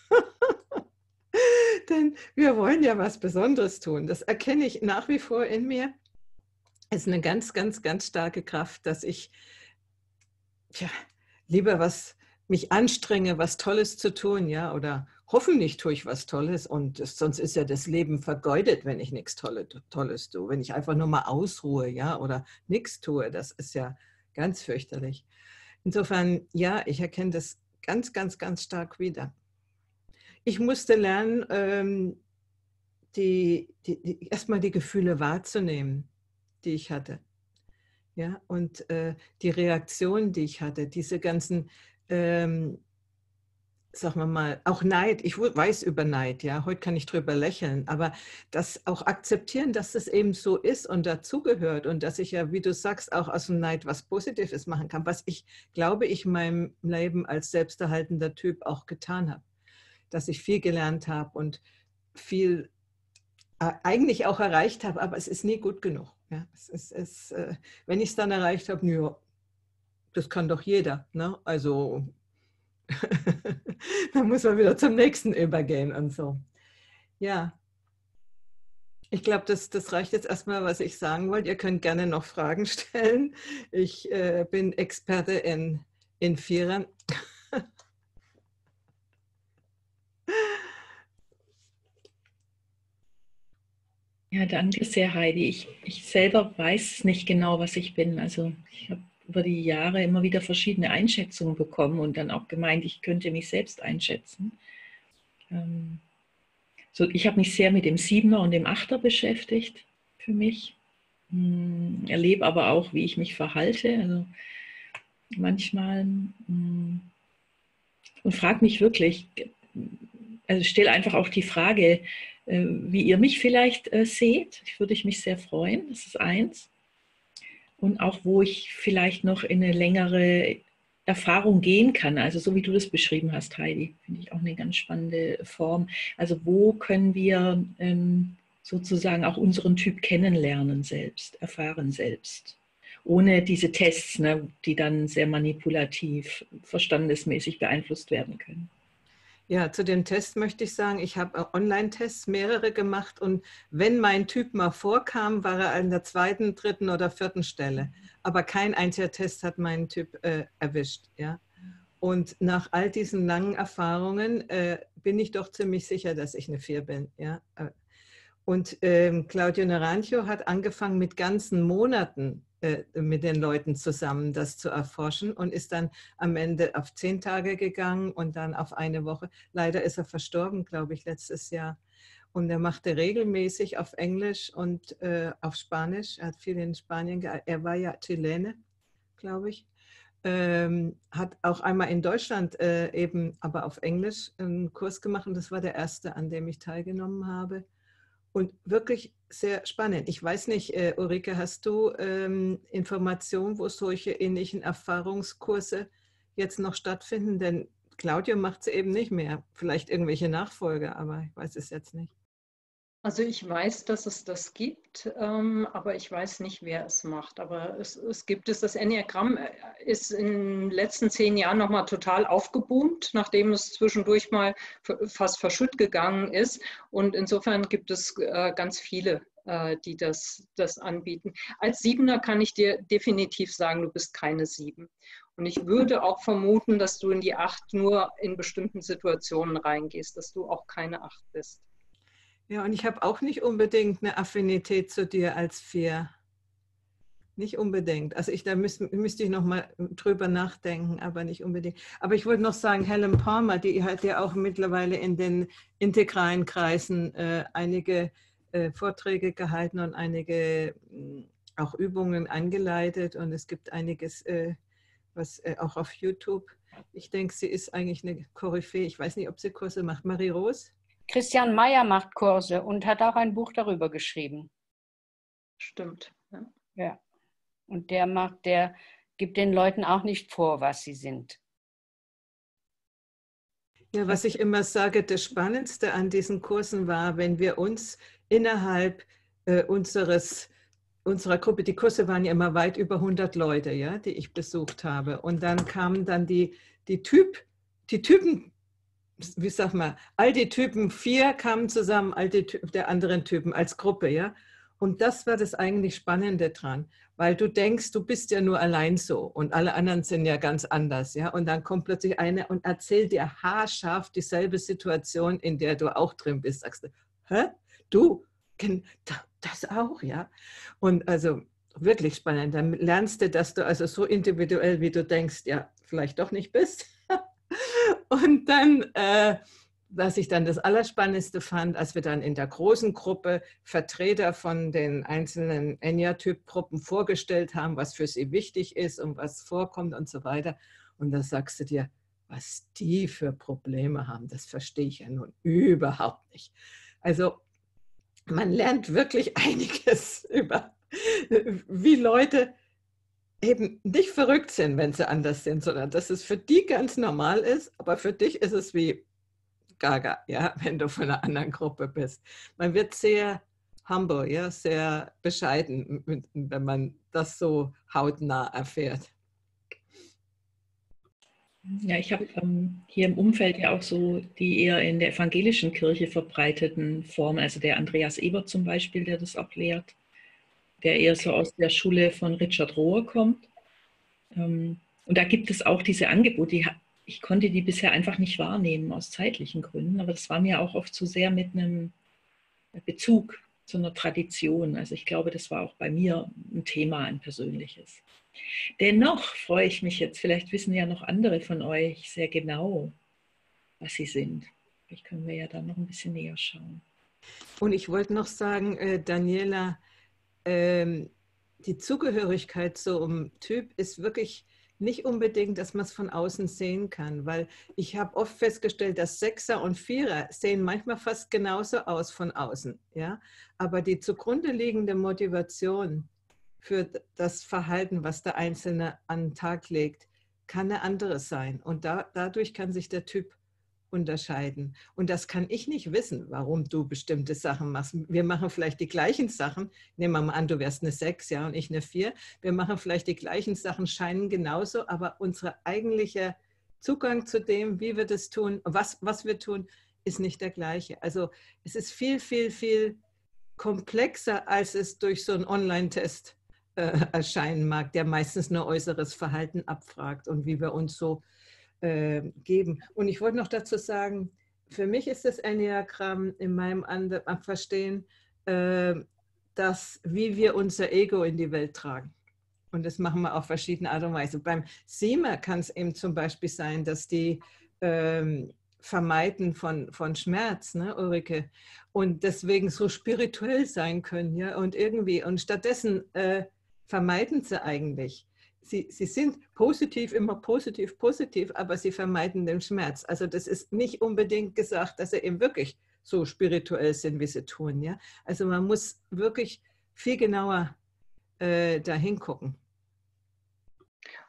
Denn wir wollen ja was Besonderes tun. Das erkenne ich nach wie vor in mir. Es ist eine ganz, ganz, ganz starke Kraft, dass ich tja, lieber was mich anstrenge, was Tolles zu tun, ja, oder hoffentlich tue ich was Tolles und das, sonst ist ja das Leben vergeudet, wenn ich nichts Tolles, Tolles tue. Wenn ich einfach nur mal ausruhe, ja, oder nichts tue, das ist ja ganz fürchterlich. Insofern, ja, ich erkenne das ganz, ganz, ganz stark wieder. Ich musste lernen, ähm, die, die, die, erstmal die Gefühle wahrzunehmen, die ich hatte. Ja, und äh, die Reaktion, die ich hatte, diese ganzen, ähm, sagen wir mal, auch Neid, ich weiß über Neid, ja, heute kann ich drüber lächeln, aber das auch akzeptieren, dass das eben so ist und dazugehört und dass ich ja, wie du sagst, auch aus dem Neid was Positives machen kann, was ich glaube, ich in meinem Leben als selbsterhaltender Typ auch getan habe, dass ich viel gelernt habe und viel äh, eigentlich auch erreicht habe, aber es ist nie gut genug. Ja, es ist, es, äh, wenn ich es dann erreicht habe, ja, das kann doch jeder, ne? Also dann muss man wieder zum nächsten übergehen und so. Ja, ich glaube, das, das reicht jetzt erstmal, was ich sagen wollte. Ihr könnt gerne noch Fragen stellen. Ich äh, bin Experte in, in Vierern. Ja, danke sehr, Heidi. Ich, ich selber weiß nicht genau, was ich bin. Also ich habe über die Jahre immer wieder verschiedene Einschätzungen bekommen und dann auch gemeint, ich könnte mich selbst einschätzen. Ähm, so, ich habe mich sehr mit dem Siebener und dem Achter beschäftigt für mich. Hm, erlebe aber auch, wie ich mich verhalte. Also manchmal hm, und frage mich wirklich, also stelle einfach auch die Frage, äh, wie ihr mich vielleicht äh, seht. Ich würde mich sehr freuen, das ist eins. Und auch, wo ich vielleicht noch in eine längere Erfahrung gehen kann, also so wie du das beschrieben hast, Heidi, finde ich auch eine ganz spannende Form. Also wo können wir ähm, sozusagen auch unseren Typ kennenlernen selbst, erfahren selbst, ohne diese Tests, ne, die dann sehr manipulativ, verstandesmäßig beeinflusst werden können. Ja, zu dem Test möchte ich sagen, ich habe Online-Tests mehrere gemacht und wenn mein Typ mal vorkam, war er an der zweiten, dritten oder vierten Stelle. Aber kein einziger Test hat meinen Typ äh, erwischt. Ja? Und nach all diesen langen Erfahrungen äh, bin ich doch ziemlich sicher, dass ich eine Vier bin. Ja? Und ähm, Claudio Naranjo hat angefangen mit ganzen Monaten äh, mit den Leuten zusammen das zu erforschen und ist dann am Ende auf zehn Tage gegangen und dann auf eine Woche. Leider ist er verstorben, glaube ich, letztes Jahr. Und er machte regelmäßig auf Englisch und äh, auf Spanisch. Er hat viel in Spanien gearbeitet. Er war ja Chilene, glaube ich. Ähm, hat auch einmal in Deutschland äh, eben, aber auf Englisch einen Kurs gemacht. Und das war der erste, an dem ich teilgenommen habe. Und wirklich sehr spannend. Ich weiß nicht, äh, Ulrike, hast du ähm, Informationen, wo solche ähnlichen Erfahrungskurse jetzt noch stattfinden? Denn Claudio macht sie eben nicht mehr. Vielleicht irgendwelche Nachfolger, aber ich weiß es jetzt nicht. Also ich weiß, dass es das gibt, ähm, aber ich weiß nicht, wer es macht. Aber es, es gibt es. Das Enneagramm ist in den letzten zehn Jahren nochmal total aufgeboomt, nachdem es zwischendurch mal fast verschütt gegangen ist. Und insofern gibt es äh, ganz viele, äh, die das, das anbieten. Als Siebener kann ich dir definitiv sagen, du bist keine Sieben. Und ich würde auch vermuten, dass du in die Acht nur in bestimmten Situationen reingehst, dass du auch keine Acht bist. Ja, und ich habe auch nicht unbedingt eine Affinität zu dir als Vier. Nicht unbedingt. Also ich, da müsste, müsste ich noch mal drüber nachdenken, aber nicht unbedingt. Aber ich wollte noch sagen, Helen Palmer, die hat ja auch mittlerweile in den integralen Kreisen äh, einige äh, Vorträge gehalten und einige äh, auch Übungen angeleitet. Und es gibt einiges, äh, was äh, auch auf YouTube. Ich denke, sie ist eigentlich eine Koryphäe. Ich weiß nicht, ob sie Kurse macht. Marie-Rose? Christian Meyer macht Kurse und hat auch ein Buch darüber geschrieben. Stimmt. Ja. Ja. Und der macht, der gibt den Leuten auch nicht vor, was sie sind. Ja, was ich immer sage, das Spannendste an diesen Kursen war, wenn wir uns innerhalb äh, unseres, unserer Gruppe, die Kurse waren ja immer weit über hundert Leute, ja, die ich besucht habe. Und dann kamen dann die, die, typ, die Typen, wie sag mal, all die Typen, vier kamen zusammen, all die Typen der anderen Typen als Gruppe, ja. Und das war das eigentlich Spannende dran, weil du denkst, du bist ja nur allein so und alle anderen sind ja ganz anders, ja. Und dann kommt plötzlich einer und erzählt dir haarscharf dieselbe Situation, in der du auch drin bist. Sagst du, hä? Du? Das auch, ja. Und also wirklich spannend. Dann lernst du, dass du also so individuell, wie du denkst, ja, vielleicht doch nicht bist. Und dann, äh, was ich dann das Allerspannendste fand, als wir dann in der großen Gruppe Vertreter von den einzelnen Enya-Typ-Gruppen vorgestellt haben, was für sie wichtig ist und was vorkommt und so weiter. Und da sagst du dir, was die für Probleme haben, das verstehe ich ja nun überhaupt nicht. Also man lernt wirklich einiges über, wie Leute eben nicht verrückt sind, wenn sie anders sind, sondern dass es für die ganz normal ist, aber für dich ist es wie Gaga, ja, wenn du von einer anderen Gruppe bist. Man wird sehr humble, ja, sehr bescheiden, wenn man das so hautnah erfährt. Ja, ich habe ähm, hier im Umfeld ja auch so die eher in der evangelischen Kirche verbreiteten Formen, also der Andreas Ebert zum Beispiel, der das auch lehrt, der eher so aus der Schule von Richard Rohr kommt. Ähm, und da gibt es auch diese Angebote, die, ich konnte die bisher einfach nicht wahrnehmen aus zeitlichen Gründen, aber das war mir auch oft zu sehr mit einem Bezug zu einer Tradition. Also ich glaube, das war auch bei mir ein Thema, ein persönliches. Dennoch freue ich mich jetzt, vielleicht wissen ja noch andere von euch sehr genau, was sie sind. Vielleicht können wir ja dann noch ein bisschen näher schauen. Und ich wollte noch sagen, äh, Daniela, ähm, die Zugehörigkeit zu einem Typ ist wirklich nicht unbedingt, dass man es von außen sehen kann, weil ich habe oft festgestellt, dass Sechser und Vierer sehen manchmal fast genauso aus von außen, ja, aber die zugrunde liegende Motivation für das Verhalten, was der Einzelne an den Tag legt, kann eine andere sein und da, dadurch kann sich der Typ unterscheiden. Und das kann ich nicht wissen, warum du bestimmte Sachen machst. Wir machen vielleicht die gleichen Sachen. Nehmen wir mal an, du wärst eine sechs, ja, und ich eine vier. Wir machen vielleicht die gleichen Sachen, scheinen genauso, aber unser eigentlicher Zugang zu dem, wie wir das tun, was, was wir tun, ist nicht der gleiche. Also es ist viel, viel, viel komplexer, als es durch so einen Online-Test äh, erscheinen mag, der meistens nur äußeres Verhalten abfragt und wie wir uns so geben. Und ich wollte noch dazu sagen, für mich ist das Enneagramm in meinem Verstehen, dass, wie wir unser Ego in die Welt tragen. Und das machen wir auf verschiedene Art und Weise. Beim Siemer kann es eben zum Beispiel sein, dass die ähm, vermeiden von, von Schmerz, ne, Ulrike, und deswegen so spirituell sein können, ja, und irgendwie, und stattdessen äh, vermeiden sie eigentlich. Sie, sie sind positiv, immer positiv, positiv, aber sie vermeiden den Schmerz. Also das ist nicht unbedingt gesagt, dass sie eben wirklich so spirituell sind, wie sie tun. Ja? Also man muss wirklich viel genauer äh, da hingucken.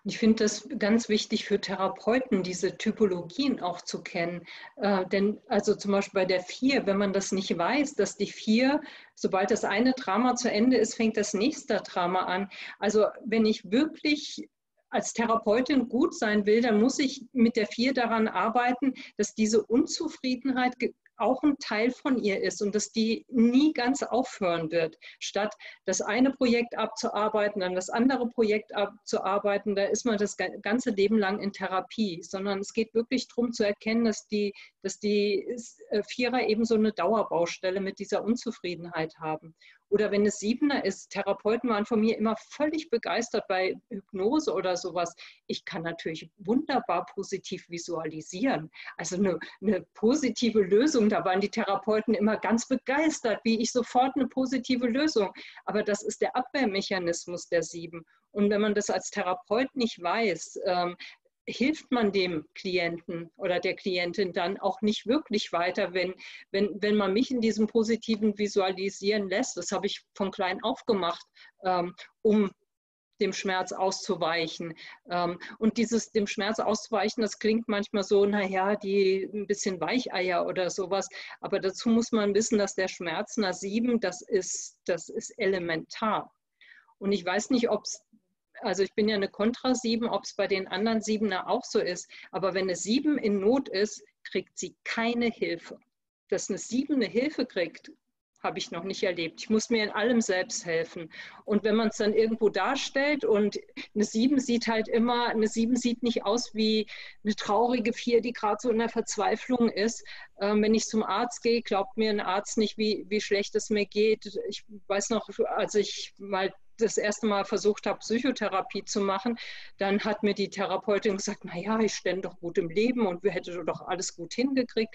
Ich finde das ganz wichtig für Therapeuten, diese Typologien auch zu kennen. Äh, denn also zum Beispiel bei der vier, wenn man das nicht weiß, dass die vier, sobald das eine Drama zu Ende ist, fängt das nächste Drama an. Also wenn ich wirklich als Therapeutin gut sein will, dann muss ich mit der vier daran arbeiten, dass diese Unzufriedenheit auch ein Teil von ihr ist und dass die nie ganz aufhören wird. Statt das eine Projekt abzuarbeiten, dann das andere Projekt abzuarbeiten, da ist man das ganze Leben lang in Therapie, sondern es geht wirklich darum zu erkennen, dass die, dass die Vierer eben so eine Dauerbaustelle mit dieser Unzufriedenheit haben. Oder wenn es Siebener ist, Therapeuten waren von mir immer völlig begeistert bei Hypnose oder sowas. Ich kann natürlich wunderbar positiv visualisieren. Also eine, eine positive Lösung, da waren die Therapeuten immer ganz begeistert, wie ich sofort eine positive Lösung. Aber das ist der Abwehrmechanismus der Sieben. Und wenn man das als Therapeut nicht weiß, ähm, hilft man dem Klienten oder der Klientin dann auch nicht wirklich weiter, wenn, wenn, wenn man mich in diesem positiven Visualisieren lässt. Das habe ich von klein auf gemacht, ähm, um dem Schmerz auszuweichen. Ähm, und dieses dem Schmerz auszuweichen, das klingt manchmal so, naja, die ein bisschen Weicheier oder sowas. Aber dazu muss man wissen, dass der Schmerz einer Sieben, das ist, das ist elementar. Und ich weiß nicht, ob es Also ich bin ja eine Kontra-Sieben, ob es bei den anderen Siebener auch so ist. Aber wenn eine Sieben in Not ist, kriegt sie keine Hilfe. Dass eine Sieben eine Hilfe kriegt, habe ich noch nicht erlebt. Ich muss mir in allem selbst helfen. Und wenn man es dann irgendwo darstellt und eine Sieben sieht halt immer, eine Sieben sieht nicht aus wie eine traurige Vier, die gerade so in der Verzweiflung ist. Ähm, wenn ich zum Arzt gehe, glaubt mir ein Arzt nicht, wie, wie schlecht es mir geht. Ich weiß noch, als ich mal das erste Mal versucht habe, Psychotherapie zu machen, dann hat mir die Therapeutin gesagt, naja, ich stände doch gut im Leben und wir hätten doch alles gut hingekriegt.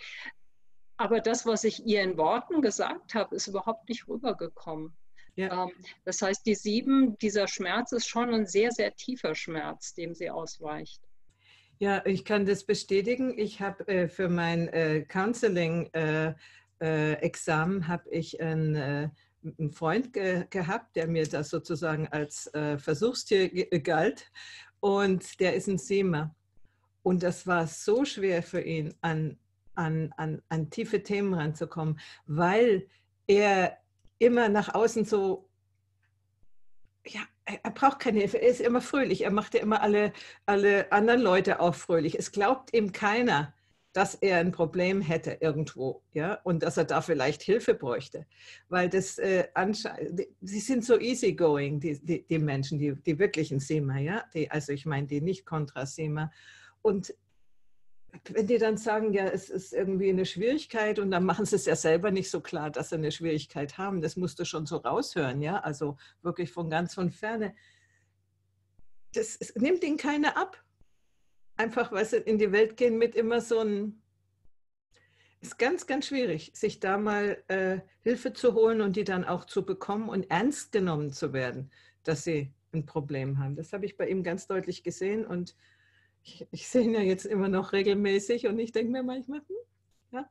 Aber das, was ich ihr in Worten gesagt habe, ist überhaupt nicht rübergekommen. Ja. Ähm, das heißt, die Sieben, dieser Schmerz ist schon ein sehr, sehr tiefer Schmerz, dem sie ausweicht. Ja, ich kann das bestätigen. Ich habe äh, für mein äh, Counseling-Examen äh, äh, habe ich ein äh, einen Freund ge gehabt, der mir das sozusagen als äh, Versuchstier galt, und der ist ein Siebener. Und das war so schwer für ihn, an, an, an, an tiefe Themen ranzukommen, weil er immer nach außen so, ja, er braucht keine Hilfe, er ist immer fröhlich, er macht ja immer alle, alle anderen Leute auch fröhlich. Es glaubt ihm keiner, dass er ein Problem hätte irgendwo, ja, und dass er da vielleicht Hilfe bräuchte. Weil das äh, anscheinend, sie sind so easygoing, die, die, die Menschen, die, die wirklichen Sema, ja, die, also ich meine die nicht Kontra-Sema. Und wenn die dann sagen, ja, es ist irgendwie eine Schwierigkeit, und dann machen sie es ja selber nicht so klar, dass sie eine Schwierigkeit haben, das musst du schon so raushören, ja, also wirklich von ganz von ferne. Das, das nimmt ihnen keiner ab. Einfach, weil sie in die Welt gehen mit immer so ein, ist ganz, ganz schwierig, sich da mal äh, Hilfe zu holen und die dann auch zu bekommen und ernst genommen zu werden, dass sie ein Problem haben. Das habe ich bei ihm ganz deutlich gesehen, und ich, ich sehe ihn ja jetzt immer noch regelmäßig, und ich denke mir manchmal, hm, ja.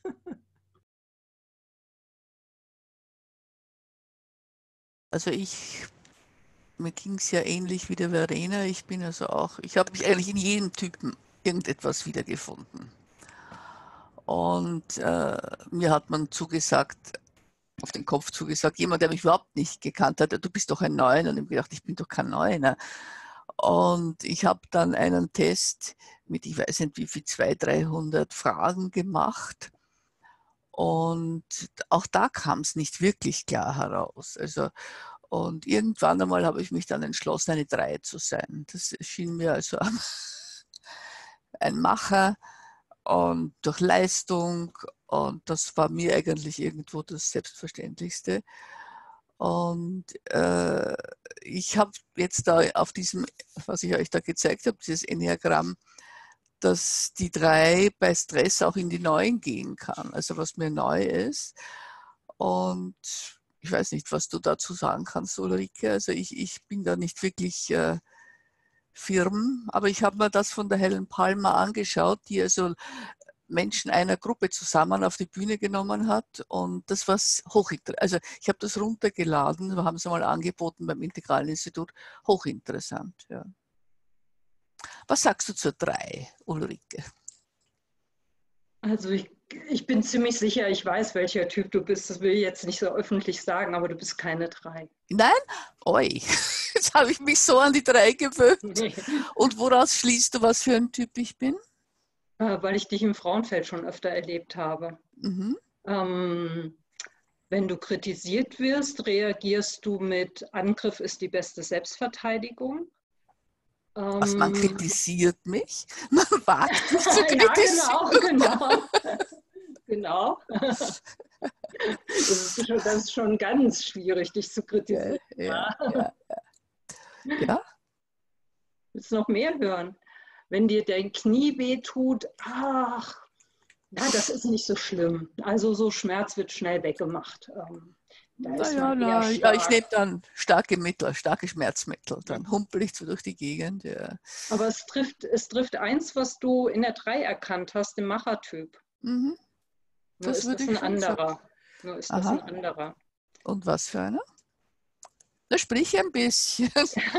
Also ich, mir ging es ja ähnlich wie der Verena. Ich bin also auch, ich habe mich eigentlich in jedem Typen irgendetwas wiedergefunden. Und äh, mir hat man zugesagt, auf den Kopf zugesagt, jemand, der mich überhaupt nicht gekannt hat, du bist doch ein Neuner. Und ich habe gedacht, ich bin doch kein Neuner. Und ich habe dann einen Test mit, ich weiß nicht wie viel, zweihundert, dreihundert Fragen gemacht. Und auch da kam es nicht wirklich klar heraus. Also, und irgendwann einmal habe ich mich dann entschlossen, eine drei zu sein. Das schien mir also ein Macher und durch Leistung, und das war mir eigentlich irgendwo das Selbstverständlichste. Und äh, ich habe jetzt da auf diesem, was ich euch da gezeigt habe, dieses Enneagramm, dass die drei bei Stress auch in die Neuen gehen kann, also was mir neu ist. Und ich weiß nicht, was du dazu sagen kannst, Ulrike. Also ich, ich bin da nicht wirklich äh, firm, aber ich habe mir das von der Helen Palmer angeschaut, die also Menschen einer Gruppe zusammen auf die Bühne genommen hat, und das war hochinteressant. Also ich habe das runtergeladen, wir haben es mal angeboten beim Integralen Institut, hochinteressant. Ja. Was sagst du zur drei, Ulrike? Also ich, ich bin ziemlich sicher, ich weiß, welcher Typ du bist. Das will ich jetzt nicht so öffentlich sagen, aber du bist keine drei. Nein? Oi, jetzt habe ich mich so an die drei gewöhnt. Und woraus schließt du, was für ein Typ ich bin? Weil ich dich im Frauenfeld schon öfter erlebt habe. Mhm. Ähm, wenn du kritisiert wirst, reagierst du mit Angriff ist die beste Selbstverteidigung. Was, man Ähm, kritisiert mich? Man wagt mich zu ja, kritisieren. genau, genau. genau. Das ist, schon, das ist schon ganz schwierig, dich zu kritisieren. Ja, ja, ja, ja. Ja? Willst du noch mehr hören? Wenn dir dein Knie wehtut, ach, ja, das ist nicht so schlimm. Also so Schmerz wird schnell weggemacht. Ähm, da ist Naja, man eher na, ja, stark. ich nehme dann starke Mittel, starke Schmerzmittel. Dann humpel ich so durch die Gegend. Ja. Aber es trifft, es trifft eins, was du in der drei erkannt hast, den Machertyp. Mhm. Nur Das ist würde das ich ein schon sagen. anderer. Nur ist das Aha. ein anderer. Und was für einer? Na, sprich ein bisschen.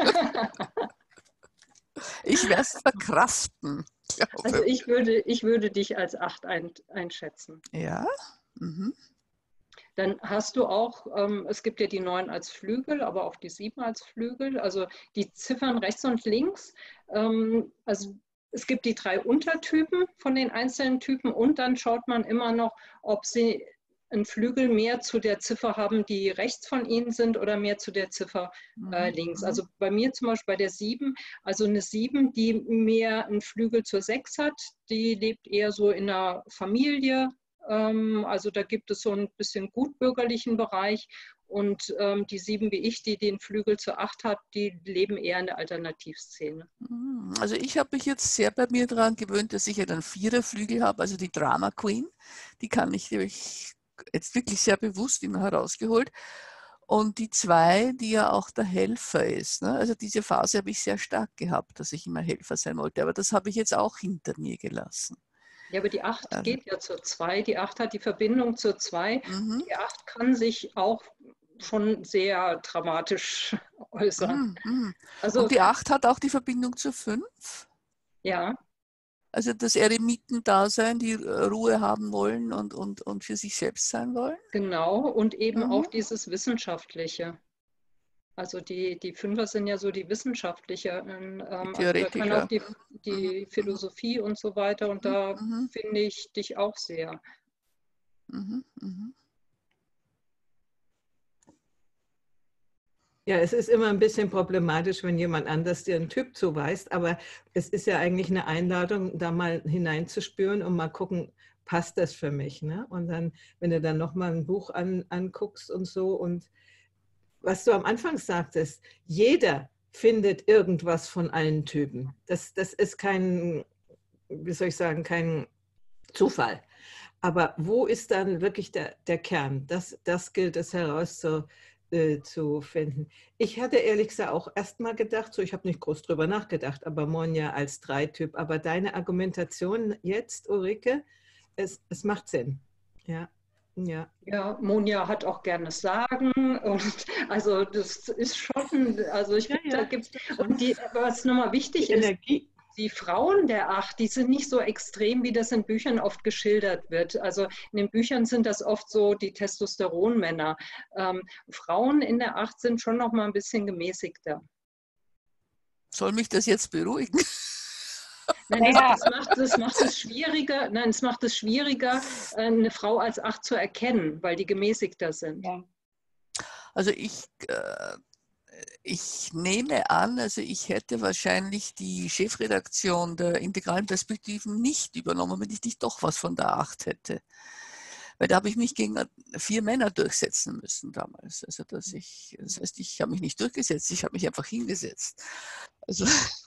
Ich werde es verkraften. Glaube. Also ich würde, ich würde dich als acht ein, einschätzen. Ja. Mhm. Dann hast du auch, ähm, es gibt ja die neun als Flügel, aber auch die sieben als Flügel. Also die Ziffern rechts und links. Ähm, also es gibt die drei Untertypen von den einzelnen Typen und dann schaut man immer noch, ob sie einen Flügel mehr zu der Ziffer haben, die rechts von ihnen sind oder mehr zu der Ziffer äh, links. Also bei mir zum Beispiel bei der sieben, also eine sieben, die mehr einen Flügel zur sechs hat, die lebt eher so in einer Familie. Ähm, also da gibt es so ein bisschen gutbürgerlichen Bereich und ähm, die sieben wie ich, die den Flügel zur acht hat, die leben eher in der Alternativszene. Also ich habe mich jetzt sehr bei mir daran gewöhnt, dass ich einen Viererflügel habe, also die Drama Queen. Die kann ich nämlich jetzt wirklich sehr bewusst immer herausgeholt. Und die zwei, die ja auch der Helfer ist. Ne? Also diese Phase habe ich sehr stark gehabt, dass ich immer Helfer sein wollte. Aber das habe ich jetzt auch hinter mir gelassen. Ja, aber die acht Also, geht ja zur zwei. Die acht hat die Verbindung zur zwei. mhm. Die acht kann sich auch schon sehr dramatisch äußern. Mhm. Mhm. Also, Und die acht hat auch die Verbindung zur fünf. ja. Also das Eremitendasein, die Ruhe haben wollen und, und, und für sich selbst sein wollen. Genau, und eben Mhm. auch dieses Wissenschaftliche. Also die, die Fünfer sind ja so die Wissenschaftlichen. Ähm, Die also da kann auch Theoretiker. die, die Philosophie und so weiter. Und da Mhm. finde ich dich auch sehr. Mhm. Mhm. Ja, es ist immer ein bisschen problematisch, wenn jemand anders dir einen Typ zuweist, aber es ist ja eigentlich eine Einladung, da mal hineinzuspüren und mal gucken, passt das für mich? Ne? Und dann, wenn du dann nochmal ein Buch an, anguckst und so und was du am Anfang sagtest, jeder findet irgendwas von allen Typen. Das, das ist kein, wie soll ich sagen, kein Zufall. Aber wo ist dann wirklich der, der Kern? Das, das gilt es herauszufinden. Äh, zu finden. Ich hatte ehrlich gesagt auch erst mal gedacht, so ich habe nicht groß drüber nachgedacht, aber Monja als Drei-Typ. Aber deine Argumentation jetzt, Ulrike, es, es macht Sinn. Ja, ja. Ja, Monja hat auch gerne Sagen und also das ist schon, also ich Ja, finde, ja, da gibt es, und die, was nochmal wichtig die ist, Energie. die Frauen der Acht, die sind nicht so extrem, wie das in Büchern oft geschildert wird. Also in den Büchern sind das oft so die Testosteronmänner. Ähm, Frauen in der Acht sind schon noch mal ein bisschen gemäßigter. Soll mich das jetzt beruhigen? Nein, das, das, macht, das macht es schwieriger, nein, es macht es schwieriger, eine Frau als Acht zu erkennen, weil die gemäßigter sind. Ja. Also ich, äh, ich nehme an, also ich hätte wahrscheinlich die Chefredaktion der integralen Perspektiven nicht übernommen, wenn ich nicht doch was von der Acht hätte. Weil da habe ich mich gegen vier Männer durchsetzen müssen damals. Also dass ich, das heißt, ich habe mich nicht durchgesetzt, ich habe mich einfach hingesetzt. Also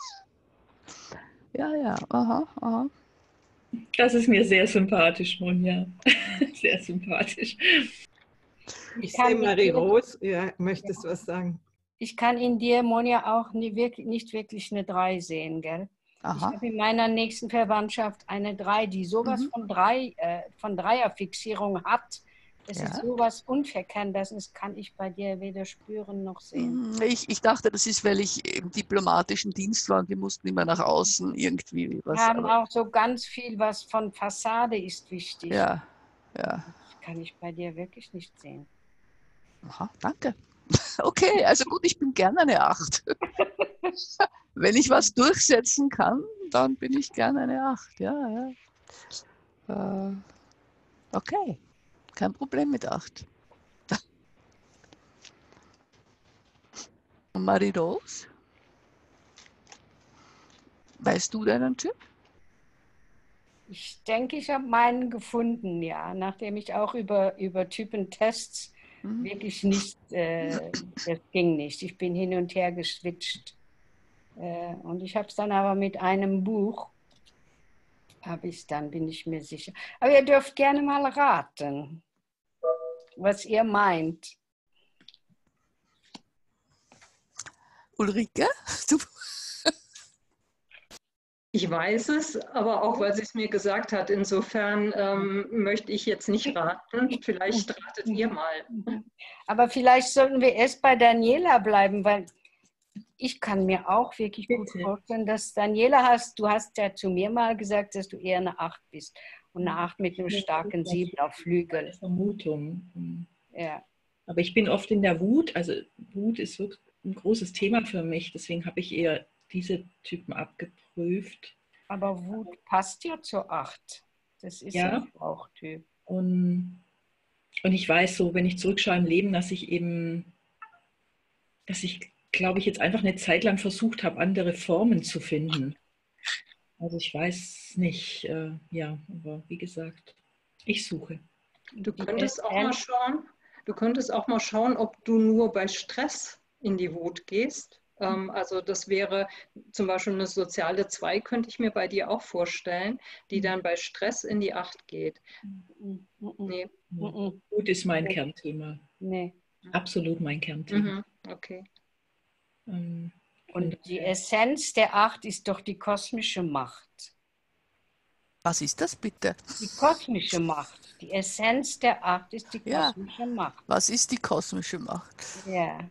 ja, ja, aha, aha. Das ist mir sehr sympathisch, Monja. Sehr sympathisch. Ich sehe Marie-Rose, ja, möchtest du ja was sagen? Ich kann in dir, Monja, auch nie wirklich, nicht wirklich eine drei sehen, gell? Aha. Ich habe in meiner nächsten Verwandtschaft eine drei, die sowas Mhm. von, drei, äh, von Dreierfixierung hat. Das Ja. ist sowas Unverkennbares, das kann ich bei dir weder spüren noch sehen. Ich, ich dachte, das ist, weil ich im diplomatischen Dienst war und wir mussten immer nach außen irgendwie Wir was. haben Aber, auch so ganz viel, was von Fassade ist wichtig. ja, ja. Das kann ich bei dir wirklich nicht sehen. Aha, danke. Okay, also gut, ich bin gerne eine Acht. Wenn ich was durchsetzen kann, dann bin ich gerne eine Acht. Ja, ja. Äh, okay, kein Problem mit Acht. Und Marie-Rose? Weißt du deinen Typ? Ich denke, ich habe meinen gefunden, ja, nachdem ich auch über, über Typentests Mhm. wirklich nicht, äh, das ging nicht. Ich bin hin und her geswitcht. Äh, und ich habe es dann aber mit einem Buch, habe ich dann, bin ich mir sicher. Aber ihr dürft gerne mal raten, was ihr meint. Ulrike? Du? Ich weiß es, aber auch, weil sie es mir gesagt hat. Insofern ähm, möchte ich jetzt nicht raten. Vielleicht ratet ihr mal. Aber vielleicht sollten wir erst bei Daniela bleiben, weil ich kann mir auch wirklich gut Bitte. vorstellen, dass Daniela hast, du hast ja zu mir mal gesagt, dass du eher eine acht bist. Und eine acht mit einem starken sieben auf Flügel. Eine Vermutung. Ja. Aber ich bin oft in der Wut. Also Wut ist wirklich ein großes Thema für mich. Deswegen habe ich eher diese Typen abgeprüft. Aber Wut passt ja zur acht. Das ist ja, Ja. ein Bauchtyp. Und, und ich weiß so, wenn ich zurückschaue im Leben, dass ich eben, dass ich, glaube ich, jetzt einfach eine Zeit lang versucht habe, andere Formen zu finden. Also ich weiß nicht, äh, ja, aber wie gesagt, ich suche. Du Die könntest auch mal Essenz- schauen, du könntest auch mal schauen, ob du nur bei Stress in die Wut gehst. Ähm, also das wäre zum Beispiel eine soziale zwei, könnte ich mir bei dir auch vorstellen, die dann bei Stress in die acht geht. Mhm, mhm, Nee. mhm. Wut ist mein Nee. Kernthema. Nee. Absolut mein Kernthema. Mhm. Okay. Ähm, von Und die daher- Essenz der acht ist doch die kosmische Macht. Was ist das bitte? Die kosmische Macht. Die Essenz der acht ist die Ja. kosmische Macht. Was ist die kosmische Macht? Ja.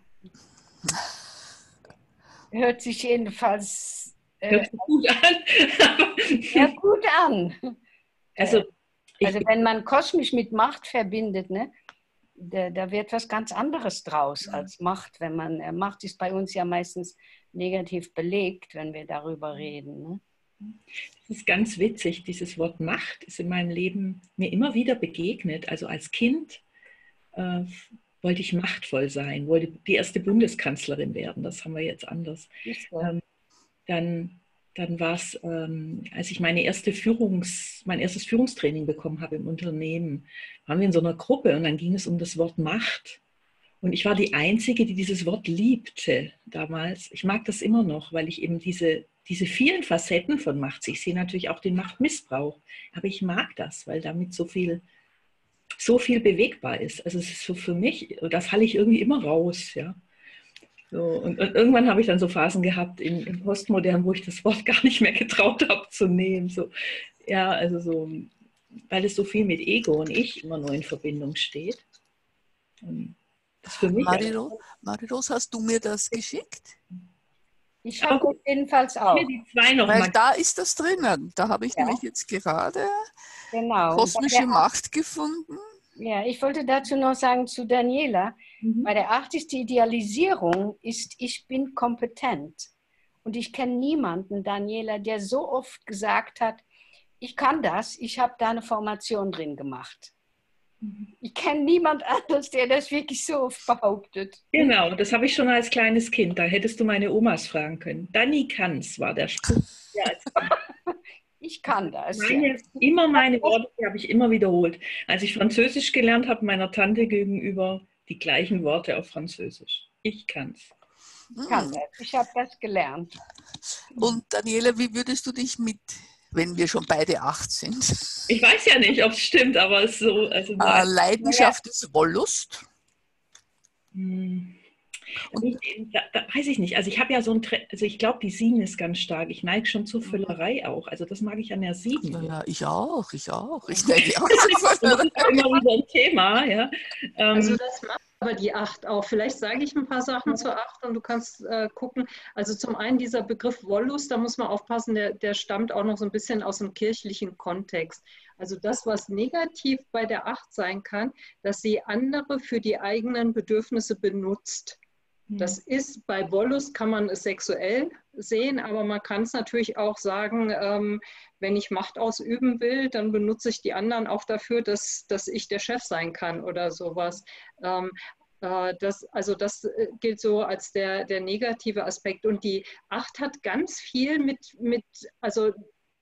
Hört sich jedenfalls äh, Hört sich gut an. sehr gut an. Also, ich, Also wenn man kosmisch mit Macht verbindet, ne, da, da wird was ganz anderes draus als Macht. Wenn man, äh, Macht ist bei uns ja meistens negativ belegt, wenn wir darüber reden. Ne? das ist ganz witzig, dieses Wort Macht ist in meinem Leben mir immer wieder begegnet. Also als Kind äh, wollte ich machtvoll sein, wollte die erste Bundeskanzlerin werden. Das haben wir jetzt anders. Ist so. Ähm, dann dann war es, ähm, als ich meine erste Führungs, mein erstes Führungstraining bekommen habe im Unternehmen, waren wir in so einer Gruppe und dann ging es um das Wort Macht. Und ich war die Einzige, die dieses Wort liebte damals. Ich mag das immer noch, weil ich eben diese, diese vielen Facetten von Macht, ich sehe natürlich auch den Machtmissbrauch, aber ich mag das, weil damit so viel, so viel bewegbar ist. Also es ist so für mich, da falle ich irgendwie immer raus, ja. So, und, und irgendwann habe ich dann so Phasen gehabt im, im Postmodern, wo ich das Wort gar nicht mehr getraut habe zu nehmen. So, ja, also so, weil es so viel mit Ego und Ich immer nur in Verbindung steht. Und das für mich Marie-Rose, Marie-Rose, hast du mir das geschickt? Ich habe das jedenfalls auch. hier die zwei noch Weil mal. da ist das drinnen. Da habe ich Ja. nämlich jetzt gerade Genau. Und bei kosmische der Macht gefunden. Ja, ich wollte dazu noch sagen zu Daniela, Mhm. bei der acht ist die Idealisierung, ist ich bin kompetent. Und ich kenne niemanden, Daniela, der so oft gesagt hat, ich kann das, ich habe da eine Formation drin gemacht. Ich kenne niemand anderes, der das wirklich so oft behauptet. Genau, das habe ich schon als kleines Kind. Da hättest du meine Omas fragen können. Dani kann's, war der Spruch. Ja, als Ich kann das. Ja. meine, immer meine Worte, die habe ich immer wiederholt. Als ich Französisch gelernt habe, meiner Tante gegenüber die gleichen Worte auf Französisch. Ich kann's. Ich kann das. Ich habe das gelernt. Und Daniela, wie würdest du dich mit, wenn wir schon beide acht sind, Ich weiß ja nicht, ob es stimmt, aber es ist so. Also äh, Leidenschaft ist Wollust? Hm. Und Da, da weiß ich nicht. Also ich habe ja so ein, Tre- also ich glaube, die sieben ist ganz stark. Ich neige schon zur Füllerei auch. Also das mag ich an der sieben. ja, ja, ich auch, ich auch. Ich denke auch. Und das ist ja immer wieder ein Thema, ja. Also Ähm, das macht aber die acht auch. Vielleicht sage ich ein paar Sachen zur acht und du kannst äh, gucken. Also zum einen dieser Begriff Wollust, da muss man aufpassen, der, der stammt auch noch so ein bisschen aus dem kirchlichen Kontext. Also das, was negativ bei der acht sein kann, dass sie andere für die eigenen Bedürfnisse benutzt. Das ist, bei Wollust kann man es sexuell sehen, aber man kann es natürlich auch sagen, ähm, wenn ich Macht ausüben will, dann benutze ich die anderen auch dafür, dass, dass ich der Chef sein kann oder sowas. Ähm, äh, das, also das gilt so als der, der negative Aspekt. Und die acht hat ganz viel mit, mit also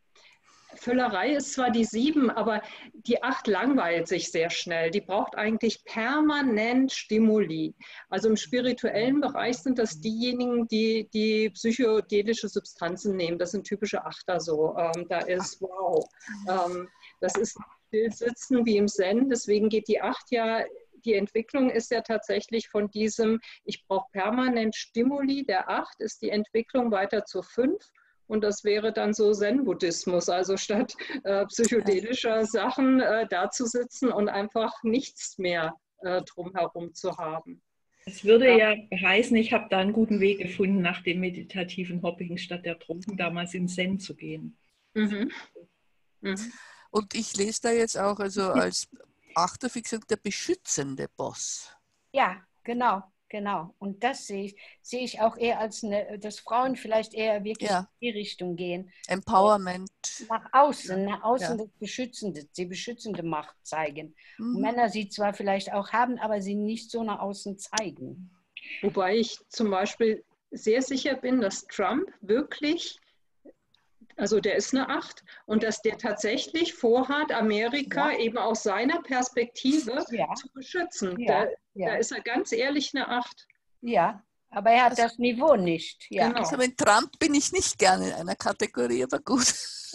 Völlerei ist zwar die sieben, aber die acht langweilt sich sehr schnell. Die braucht eigentlich permanent Stimuli. Also im spirituellen Bereich sind das diejenigen, die die psychedelische Substanzen nehmen. Das sind typische Achter so. Ähm, da ist, wow, ähm, das ist Stillsitzen wie im Zen. Deswegen geht die acht ja, die Entwicklung ist ja tatsächlich von diesem, ich brauche permanent Stimuli, der acht ist die Entwicklung weiter zur fünf. Und das wäre dann so Zen-Buddhismus, also statt äh, psychedelischer Sachen äh, da zu sitzen und einfach nichts mehr äh, drumherum zu haben. Es würde ja heißen, ich habe da einen guten Weg gefunden, nach dem meditativen Hopping statt der Trunken damals in Zen zu gehen. Mhm. Mhm. Und ich lese da jetzt auch also als Achterfixierung der beschützende Boss. Ja, genau, genau. Und das sehe ich, sehe ich auch eher als, eine, dass Frauen vielleicht eher wirklich Ja. in die Richtung gehen. Empowerment. Nach außen, nach außen Ja. das Beschützende, die beschützende Macht zeigen. Mhm. Und Männer sie zwar vielleicht auch haben, aber sie nicht so nach außen zeigen. Wobei ich zum Beispiel sehr sicher bin, dass Trump wirklich, also der ist eine Acht, und dass der tatsächlich vorhat, Amerika Ja. eben aus seiner Perspektive Ja. zu beschützen. Ja, Da, ja. da ist er ganz ehrlich eine Acht. Ja, aber er hat das Niveau nicht. Ja. Genau. Also mit Trump bin ich nicht gerne in einer Kategorie, aber gut.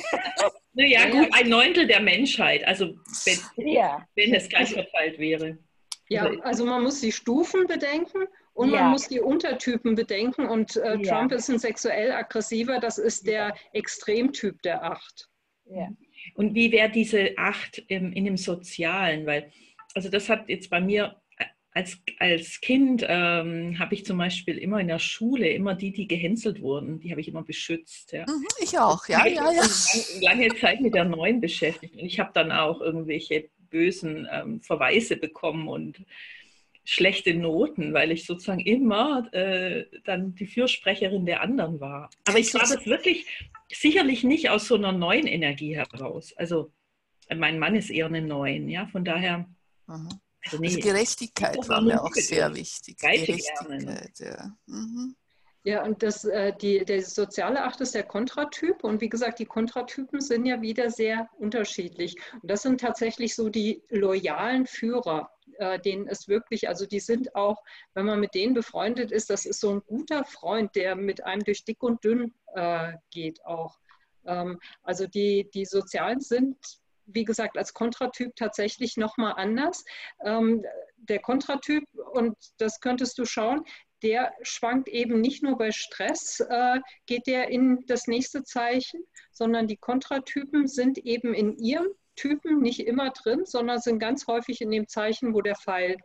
Naja, gut, ein Neuntel der Menschheit, also wenn, Ja. wenn es gleich verteilt wäre. Ja, also man muss die Stufen bedenken und Ja. man muss die Untertypen bedenken. Und äh, Ja. Trump ist ein sexuell aggressiver, das ist der Extremtyp der Acht. Ja. Und wie wäre diese Acht im, in dem Sozialen? Weil, also das hat jetzt bei mir, als, als Kind ähm, habe ich zum Beispiel immer in der Schule, immer die, die gehänselt wurden, die habe ich immer beschützt. Ja. Mhm, ich auch, ja, ja, ja. Ich habe lange Zeit mit der Neuen beschäftigt. Und ich habe dann auch irgendwelche bösen ähm, Verweise bekommen und schlechte Noten, weil ich sozusagen immer äh, dann die Fürsprecherin der anderen war. Aber ich war das wirklich sicherlich nicht aus so einer neuen Energie heraus. Also mein Mann ist eher eine Neun, ja, von daher. Mhm. Also, nee, Also Gerechtigkeit das war war mir nur auch sehr Liebe. wichtig. Geite gerne, ne? Gerechtigkeit, ja. Mhm. Ja, und das, äh, die, der soziale Acht ist der Kontratyp. Und wie gesagt, die Kontratypen sind ja wieder sehr unterschiedlich. Und das sind tatsächlich so die loyalen Führer, äh, denen es wirklich, also die sind auch, wenn man mit denen befreundet ist, das ist so ein guter Freund, der mit einem durch dick und dünn äh, geht auch. Ähm, also die, die Sozialen sind, wie gesagt, als Kontratyp tatsächlich nochmal anders. Ähm, der Kontratyp, und das könntest du schauen, der schwankt eben nicht nur bei Stress, äh, geht der in das nächste Zeichen, sondern die Kontratypen sind eben in ihrem Typen nicht immer drin, sondern sind ganz häufig in dem Zeichen, wo der Pfeil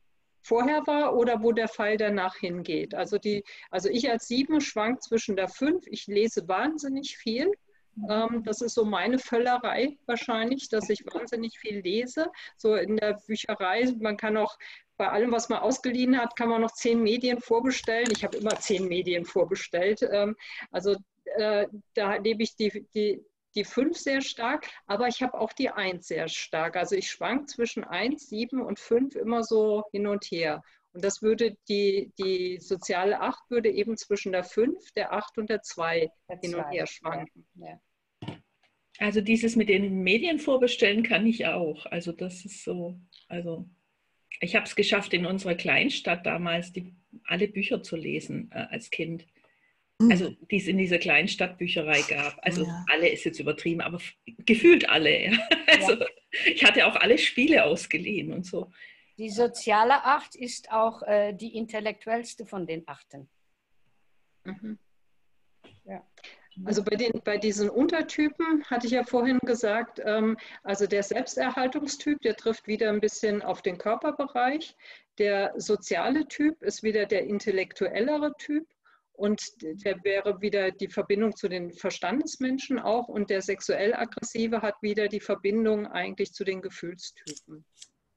vorher war oder wo der Pfeil danach hingeht. Also, die, also ich als Sieben schwank zwischen der Fünf, ich lese wahnsinnig viel. Ähm, das ist so meine Völlerei wahrscheinlich, dass ich wahnsinnig viel lese. So in der Bücherei, man kann auch bei allem, was man ausgeliehen hat, kann man noch zehn Medien vorbestellen. Ich habe immer zehn Medien vorbestellt. Ähm, also äh, da lebe ich die, die, die fünf sehr stark, aber ich habe auch die eins sehr stark. Also ich schwank zwischen eins, sieben und fünf immer so hin und her. Und das würde die, die soziale acht würde eben zwischen der fünf, der acht und der zwei hin und her schwanken. Ja. Also dieses mit den Medien vorbestellen kann ich auch. Also das ist so, also ich habe es geschafft, in unserer Kleinstadt damals die, alle Bücher zu lesen äh, als Kind. Also die es in dieser kleinen Stadtbücherei gab. Also Ja. alle ist jetzt übertrieben, aber gefühlt alle. Ja. Also, Ja. ich hatte auch alle Spiele ausgeliehen und so. Die soziale Acht ist auch äh, die intellektuellste von den Achten. Mhm. Ja. Also bei, den, bei diesen Untertypen hatte ich ja vorhin gesagt, ähm, also der Selbsterhaltungstyp, der trifft wieder ein bisschen auf den Körperbereich. Der soziale Typ ist wieder der intellektuellere Typ und der wäre wieder die Verbindung zu den Verstandesmenschen auch, und der sexuell aggressive hat wieder die Verbindung eigentlich zu den Gefühlstypen.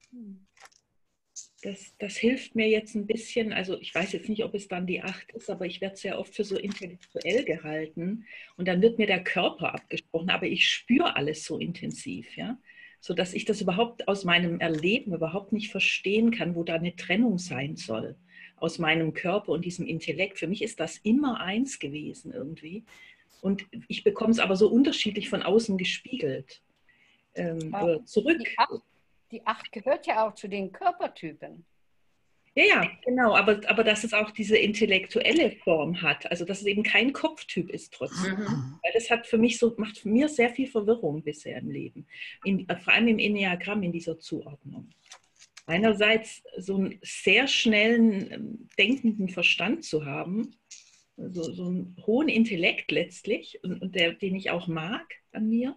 Das, das hilft mir jetzt ein bisschen, also ich weiß jetzt nicht, ob es dann die acht ist, aber ich werde sehr oft für so intellektuell gehalten und dann wird mir der Körper abgesprochen, aber ich spüre alles so intensiv, ja, sodass ich das überhaupt aus meinem Erleben überhaupt nicht verstehen kann, wo da eine Trennung sein soll aus meinem Körper und diesem Intellekt. Für mich ist das immer eins gewesen irgendwie und ich bekomme es aber so unterschiedlich von außen gespiegelt ähm, Ja. zurück. Die Acht, die Acht gehört ja auch zu den Körpertypen. Ja, ja, genau, aber, aber dass es auch diese intellektuelle Form hat, also dass es eben kein Kopftyp ist trotzdem. Mhm. Weil das hat für mich so, macht für mir sehr viel Verwirrung bisher im Leben, in, vor allem im Enneagramm in dieser Zuordnung. Einerseits so einen sehr schnellen, denkenden Verstand zu haben, so, so einen hohen Intellekt letztlich, und, und der, den ich auch mag an mir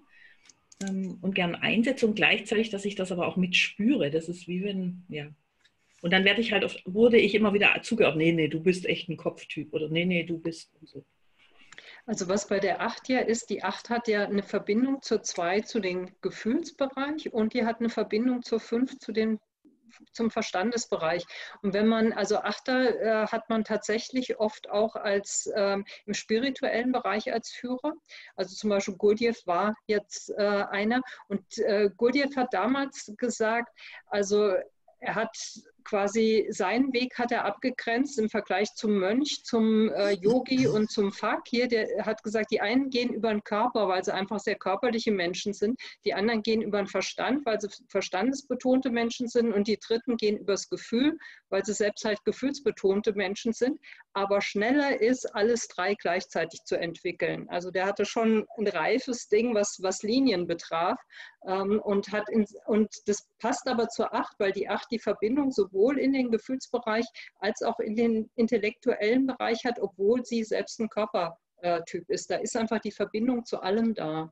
ähm, und gern einsetze, und gleichzeitig, dass ich das aber auch mitspüre. Das ist wie wenn, ja. Und dann werde ich halt oft, wurde ich immer wieder zugeordnet, nee, nee, du bist echt ein Kopftyp oder nee, nee, du bist so. Also was bei der acht ja ist, die acht hat ja eine Verbindung zur zwei zu dem Gefühlsbereich und die hat eine Verbindung zur fünf zu den, zum Verstandesbereich. Und wenn man, also Achter äh, hat man tatsächlich oft auch als ähm, im spirituellen Bereich als Führer. Also zum Beispiel Gurdjieff war jetzt äh, einer und äh, Gurdjieff hat damals gesagt, also er hat quasi, seinen Weg hat er abgegrenzt im Vergleich zum Mönch, zum äh, Yogi und zum Fakir. Der hat gesagt, die einen gehen über den Körper, weil sie einfach sehr körperliche Menschen sind. Die anderen gehen über den Verstand, weil sie verstandesbetonte Menschen sind. Und die dritten gehen übers Gefühl, weil sie selbst halt gefühlsbetonte Menschen sind. Aber schneller ist, alles drei gleichzeitig zu entwickeln. Also der hatte schon ein reifes Ding, was, was Linien betraf. Ähm, und, hat in, und das passt aber zur acht, weil die acht die Verbindung sowohl in den Gefühlsbereich als auch in den intellektuellen Bereich hat, obwohl sie selbst ein Körpertyp ist. Da ist einfach die Verbindung zu allem da.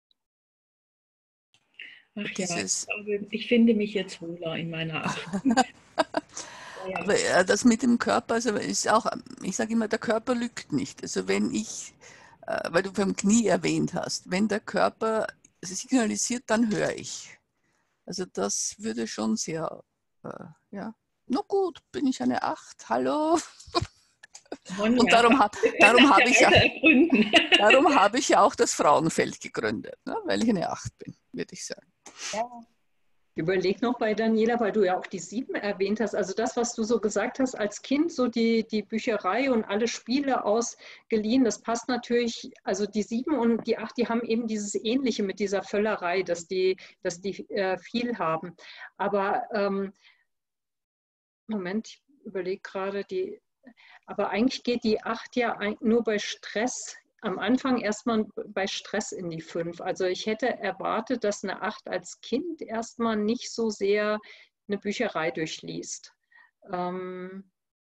Ach ja, Dieses, ich, glaube, ich finde mich jetzt wohler in meiner acht. Ja, aber äh, das mit dem Körper, also ist auch, ich sage immer, der Körper lügt nicht. Also wenn ich, äh, weil du vom Knie erwähnt hast, wenn der Körper signalisiert, dann höre ich. Also das würde schon sehr, äh, ja, na gut, bin ich eine Acht, hallo. Monja, Und darum, ha, wir können darum das habe ja ich, ja, weiter ergründen. darum habe ich ja auch das Frauenfeld gegründet, ne, weil ich eine Acht bin, würde ich sagen. Ja. Überleg noch bei Daniela, weil du ja auch die sieben erwähnt hast, also das, was du so gesagt hast, als Kind, so die, die Bücherei und alle Spiele ausgeliehen, das passt natürlich, also die sieben und die acht, die haben eben dieses Ähnliche mit dieser Völlerei, dass die, dass die äh, viel haben. Aber, ähm, Moment, ich überlege gerade, die, aber eigentlich geht die acht ja nur bei Stress am Anfang erstmal bei Stress in die fünf. Also ich hätte erwartet, dass eine acht als Kind erstmal nicht so sehr eine Bücherei durchliest. Ähm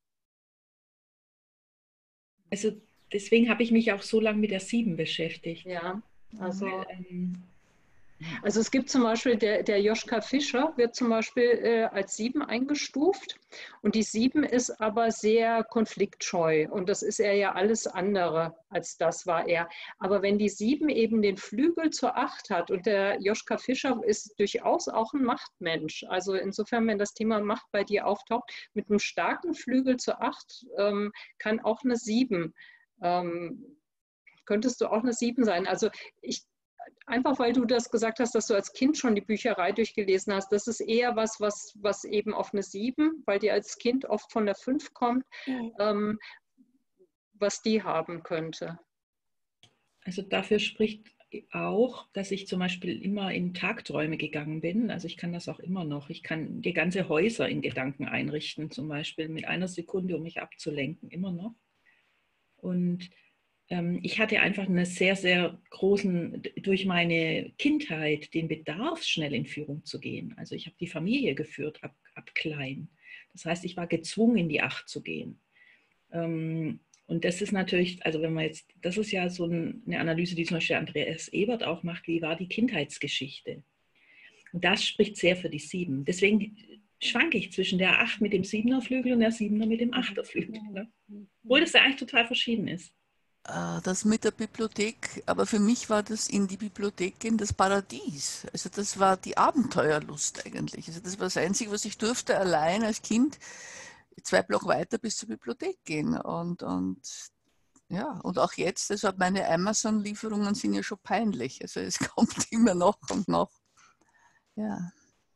Also deswegen habe ich mich auch so lange mit der sieben beschäftigt. ja, also... Weil, ähm, Also es gibt zum Beispiel, der, der Joschka Fischer wird zum Beispiel äh, als sieben eingestuft und die sieben ist aber sehr konfliktscheu und das ist er ja alles andere als das war er. Aber wenn die sieben eben den Flügel zur acht hat und der Joschka Fischer ist durchaus auch ein Machtmensch, also insofern, wenn das Thema Macht bei dir auftaucht, mit einem starken Flügel zur acht ähm, kann auch eine sieben, ähm, könntest du auch eine sieben sein. Also ich Einfach weil du das gesagt hast, dass du als Kind schon die Bücherei durchgelesen hast, das ist eher was, was, was eben auf eine sieben, weil die als Kind oft von der fünf kommt, ähm, was die haben könnte. Also dafür spricht auch, dass ich zum Beispiel immer in Tagträume gegangen bin. Also ich kann das auch immer noch. Ich kann die ganze Häuser in Gedanken einrichten, zum Beispiel mit einer Sekunde, um mich abzulenken, immer noch. Und Ich hatte einfach einen sehr, sehr großen, durch meine Kindheit, den Bedarf, schnell in Führung zu gehen. Also ich habe die Familie geführt ab, ab klein. Das heißt, ich war gezwungen, in die Acht zu gehen. Und das ist natürlich, also wenn man jetzt, das ist ja so eine Analyse, die zum Beispiel Andreas Ebert auch macht, wie war die Kindheitsgeschichte? Und das spricht sehr für die Sieben. Deswegen schwanke ich zwischen der Acht mit dem Siebener-Flügel und der Siebener mit dem Achterflügel. Ne? Obwohl das ja eigentlich total verschieden ist. Das mit der Bibliothek, aber für mich war das in die Bibliothek gehen das Paradies. Also das war die Abenteuerlust eigentlich. Also das war das Einzige, was ich durfte, allein als Kind zwei Block weiter bis zur Bibliothek gehen. Und, und ja, und auch jetzt, also meine Amazon-Lieferungen sind ja schon peinlich. Also es kommt immer noch und noch. Ja.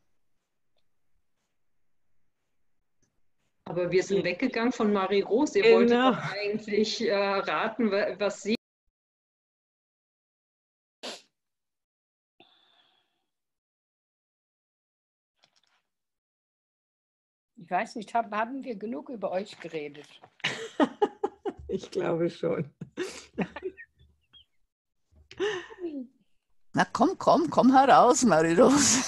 Aber wir sind weggegangen von Marie-Rose. Ihr Genau. wolltet doch eigentlich äh, raten, was sie... Ich weiß nicht, haben, haben wir genug über euch geredet? Ich glaube schon. Na komm, komm, komm heraus, Marie-Rose.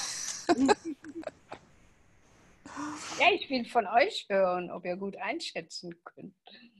Ja, ich will von euch hören, ob ihr gut einschätzen könnt.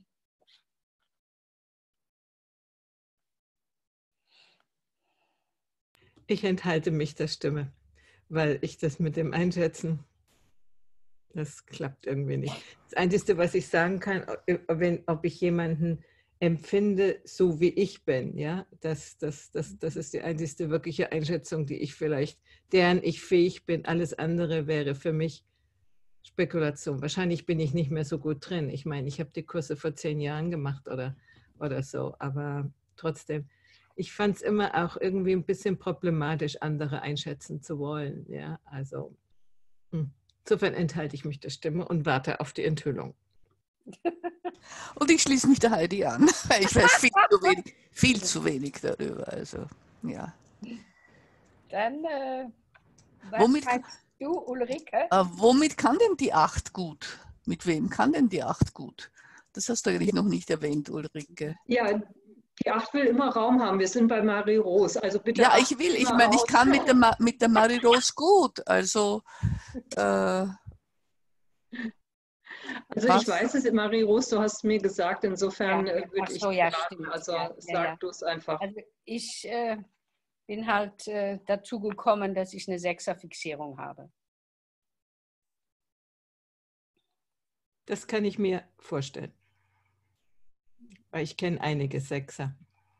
Ich enthalte mich der Stimme, weil ich das mit dem Einschätzen, das klappt irgendwie nicht. Das Einzige, was ich sagen kann, wenn, ob ich jemanden empfinde, so wie ich bin, ja, das, das, das, das ist die einzige wirkliche Einschätzung, die ich vielleicht, deren ich fähig bin. Alles andere wäre für mich Spekulation. Wahrscheinlich bin ich nicht mehr so gut drin. Ich meine, ich habe die Kurse vor zehn Jahren gemacht oder, oder so, aber trotzdem, ich fand es immer auch irgendwie ein bisschen problematisch, andere einschätzen zu wollen. Ja, also insofern enthalte ich mich der Stimme und warte auf die Enthüllung. Und ich schließe mich der Heidi an, weil ich weiß viel zu wenig, viel zu wenig darüber. Also, ja. Dann, äh, was womit, meinst du, Ulrike? Äh, womit kann denn die Acht gut? Mit wem kann denn die Acht gut? Das hast du eigentlich noch nicht erwähnt, Ulrike. Ja, die Acht will immer Raum haben. Wir sind bei Marie-Rose. Also bitte. Ja, ich will. Ich meine, ich kann mit der, Ma mit der Marie-Rose gut. Also, äh, Also was? ich weiß es, Marie-Rose, du hast mir gesagt, insofern Ja. würde so, ich ja, raten. stimmt. Also ja, sag ja, ja. du es einfach. Also ich äh, bin halt äh, dazu gekommen, dass ich eine Sechserfixierung habe. Das kann ich mir vorstellen. Weil ich kenne einige Sechser.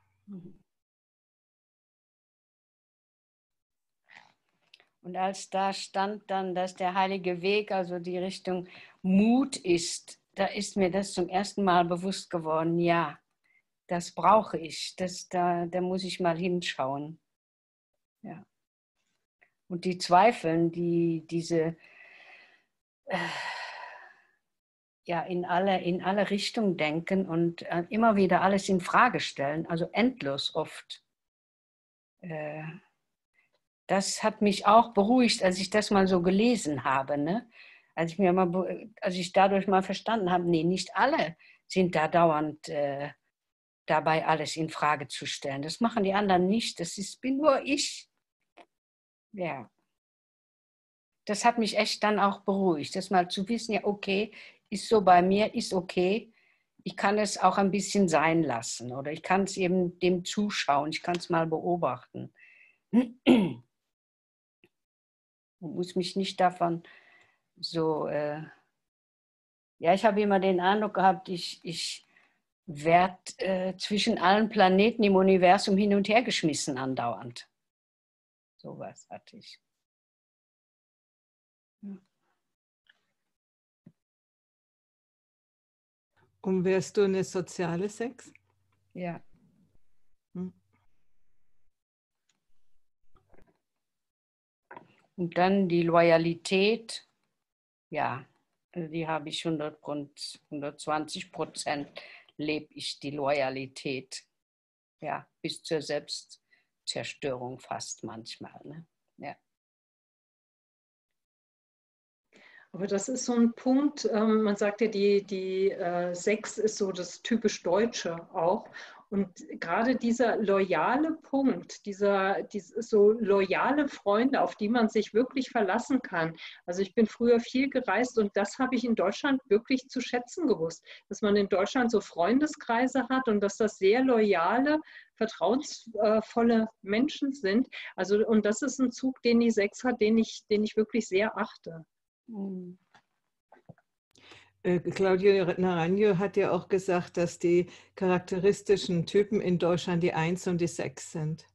Und als da stand dann, dass der heilige Weg, also die Richtung Mut ist, da ist mir das zum ersten Mal bewusst geworden, ja, das brauche ich, das, da, da muss ich mal hinschauen. Ja. Und die Zweifeln, die diese äh, ja, in alle, in alle Richtungen denken und äh, immer wieder alles in Frage stellen, also endlos oft. Äh, das hat mich auch beruhigt, als ich das mal so gelesen habe, ne? Als ich mir mal, als ich dadurch mal verstanden habe, nee, nicht alle sind da dauernd äh, dabei, alles in Frage zu stellen. Das machen die anderen nicht. Das ist, bin nur ich. Ja. Das hat mich echt dann auch beruhigt, das mal zu wissen, ja, okay, ist so bei mir, ist okay. Ich kann es auch ein bisschen sein lassen oder ich kann es eben dem zuschauen, ich kann es mal beobachten. Und muss mich nicht davon so, äh ja, ich habe immer den Eindruck gehabt, ich, ich werde äh, zwischen allen Planeten im Universum hin und her geschmissen andauernd. So was hatte ich. Ja. Und wärst du eine soziale Sechs? Ja. Hm. Und dann die Loyalität, ja, die habe ich hundert, hundertzwanzig Prozent lebe ich die Loyalität. Ja, bis zur Selbstzerstörung fast manchmal. Ne? Ja. Aber das ist so ein Punkt, ähm, man sagt ja, die, die äh, Sechs ist so das typisch Deutsche auch. Und gerade dieser loyale Punkt, dieser, diese so loyale Freunde, auf die man sich wirklich verlassen kann. Also ich bin früher viel gereist und das habe ich in Deutschland wirklich zu schätzen gewusst, dass man in Deutschland so Freundeskreise hat und dass das sehr loyale, vertrauensvolle Menschen sind. Also, und das ist ein Zug, den die Sechs hat, den ich, den ich wirklich sehr achte. Mhm. Claudio Naranjo hat ja auch gesagt, dass die charakteristischen Typen in Deutschland die Eins und die Sechs sind.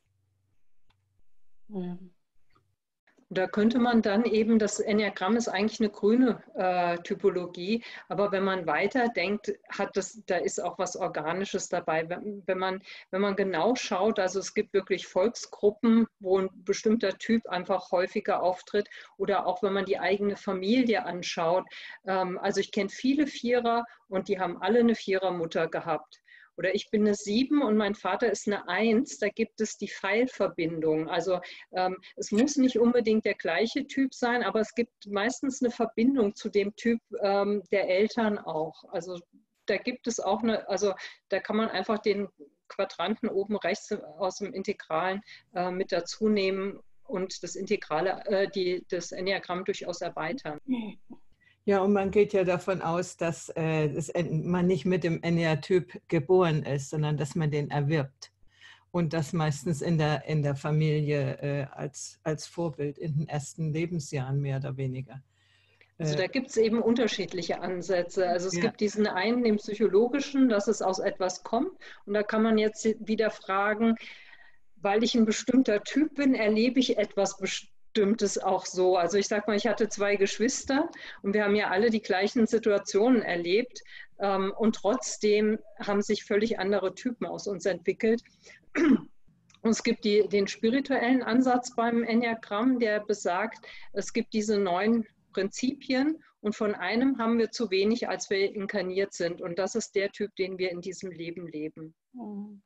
Mhm. Da könnte man dann eben, das Enneagramm ist eigentlich eine grüne äh, Typologie, aber wenn man weiterdenkt, hat das, da ist auch was Organisches dabei. Wenn, wenn, man, wenn man genau schaut, also es gibt wirklich Volksgruppen, wo ein bestimmter Typ einfach häufiger auftritt oder auch wenn man die eigene Familie anschaut. Ähm, also ich kenne viele Vierer und die haben alle eine Vierermutter gehabt. Oder ich bin eine Sieben und mein Vater ist eine Eins, da gibt es die Pfeilverbindung. Also ähm, es muss nicht unbedingt der gleiche Typ sein, aber es gibt meistens eine Verbindung zu dem Typ ähm, der Eltern auch. Also da gibt es auch eine, also da kann man einfach den Quadranten oben rechts aus dem Integralen äh, mit dazu nehmen und das Integrale, äh, die, das Enneagramm durchaus erweitern. Ja, und man geht ja davon aus, dass äh, das, man nicht mit dem Enneatyp geboren ist, sondern dass man den erwirbt. Und das meistens in der, in der Familie äh, als, als Vorbild in den ersten Lebensjahren mehr oder weniger. Also da gibt es eben unterschiedliche Ansätze. Also es Ja. gibt diesen einen, den psychologischen, dass es aus etwas kommt. Und da kann man jetzt wieder fragen, weil ich ein bestimmter Typ bin, erlebe ich etwas Bestimmtes. Stimmt es auch so. Also ich sage mal, ich hatte zwei Geschwister und wir haben ja alle die gleichen Situationen erlebt ähm, und trotzdem haben sich völlig andere Typen aus uns entwickelt. Und es gibt die, den spirituellen Ansatz beim Enneagramm, der besagt, es gibt diese neun Prinzipien und von einem haben wir zu wenig, als wir inkarniert sind. Und das ist der Typ, den wir in diesem Leben leben. Mhm.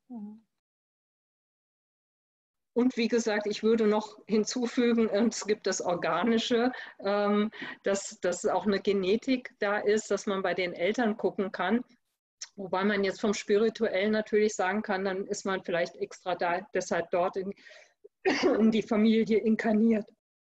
Und wie gesagt, ich würde noch hinzufügen, es gibt das Organische, dass, dass auch eine Genetik da ist, dass man bei den Eltern gucken kann. Wobei man jetzt vom Spirituellen natürlich sagen kann, dann ist man vielleicht extra da, deshalb dort in, in die Familie inkarniert.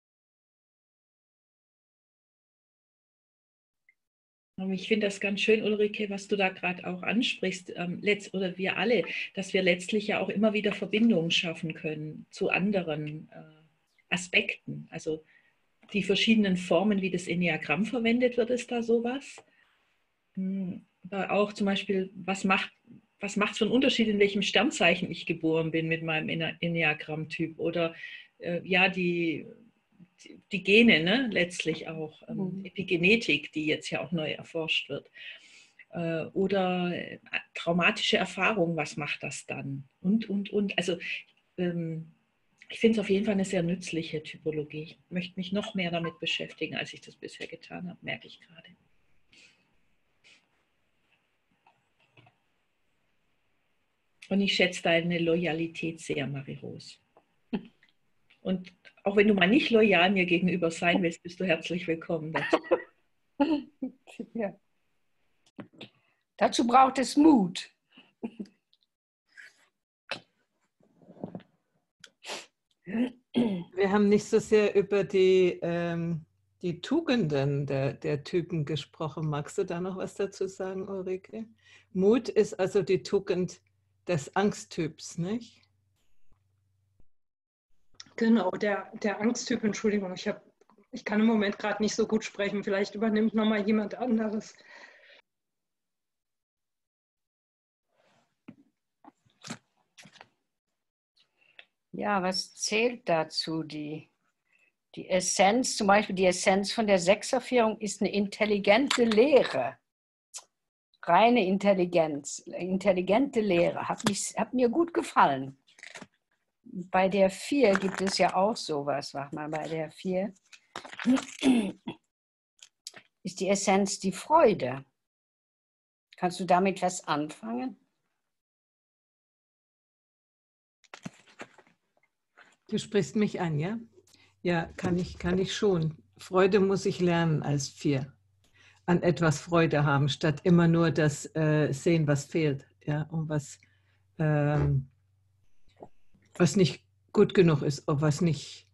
Ich finde das ganz schön, Ulrike, was du da gerade auch ansprichst, ähm, letzt, oder wir alle, dass wir letztlich ja auch immer wieder Verbindungen schaffen können zu anderen äh, Aspekten. Also die verschiedenen Formen, wie das Enneagramm verwendet wird, ist da sowas. Hm, aber auch zum Beispiel, was macht was macht es für einen Unterschied, in welchem Sternzeichen ich geboren bin mit meinem Enneagramm-Typ? Oder äh, ja, die... die Gene, ne, letztlich auch, ähm, Mhm. Epigenetik, die jetzt ja auch neu erforscht wird. Äh, oder äh, traumatische Erfahrungen, was macht das dann? Und, und, und. Also ähm, ich finde es auf jeden Fall eine sehr nützliche Typologie. Ich möchte mich noch mehr damit beschäftigen, als ich das bisher getan habe, merke ich gerade. Und ich schätze deine Loyalität sehr, Marie-Rose. Und auch wenn du mal nicht loyal mir gegenüber sein willst, bist du herzlich willkommen dazu. Ja. Dazu braucht es Mut. Wir haben nicht so sehr über die, ähm, die Tugenden der, der Typen gesprochen. Magst du da noch was dazu sagen, Ulrike? Mut ist also die Tugend des Angsttyps, nicht? Genau, der, der Angsttyp, Entschuldigung, ich, hab, ich kann im Moment gerade nicht so gut sprechen. Vielleicht übernimmt nochmal jemand anderes. Ja, was zählt dazu? Die, die Essenz, zum Beispiel die Essenz von der Sechserführung ist eine intelligente Lehre. Reine Intelligenz, intelligente Lehre. Hat, mich, hat mir gut gefallen. Bei der vier gibt es ja auch sowas. Warte mal, bei der vier ist die Essenz die Freude. Kannst du damit was anfangen? Du sprichst mich an, ja? Ja, kann ich, kann ich schon. Freude muss ich lernen als vier. An etwas Freude haben, statt immer nur das äh, sehen, was fehlt, ja, und was, ähm, was nicht gut genug ist, oder was nicht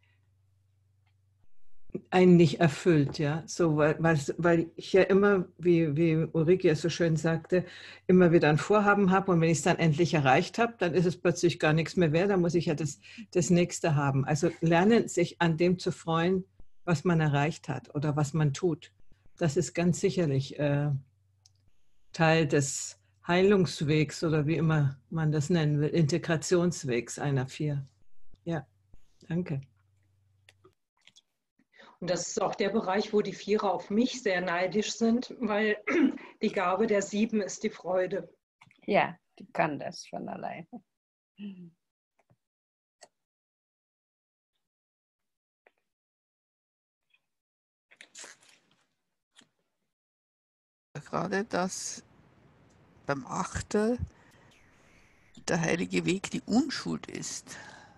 einen nicht erfüllt, ja, so, weil, weil ich ja immer, wie, wie Ulrike es so schön sagte, immer wieder ein Vorhaben habe und wenn ich es dann endlich erreicht habe, dann ist es plötzlich gar nichts mehr wert, dann muss ich ja das, das Nächste haben. Also lernen, sich an dem zu freuen, was man erreicht hat oder was man tut. Das ist ganz sicherlich äh, Teil des Heilungswegs oder wie immer man das nennen will, Integrationswegs einer Vier. Ja, danke. Und das ist auch der Bereich, wo die Vierer auf mich sehr neidisch sind, weil die Gabe der Sieben ist die Freude. Ja, die kann das von alleine. Gerade dass beim Achter der heilige Weg die Unschuld ist.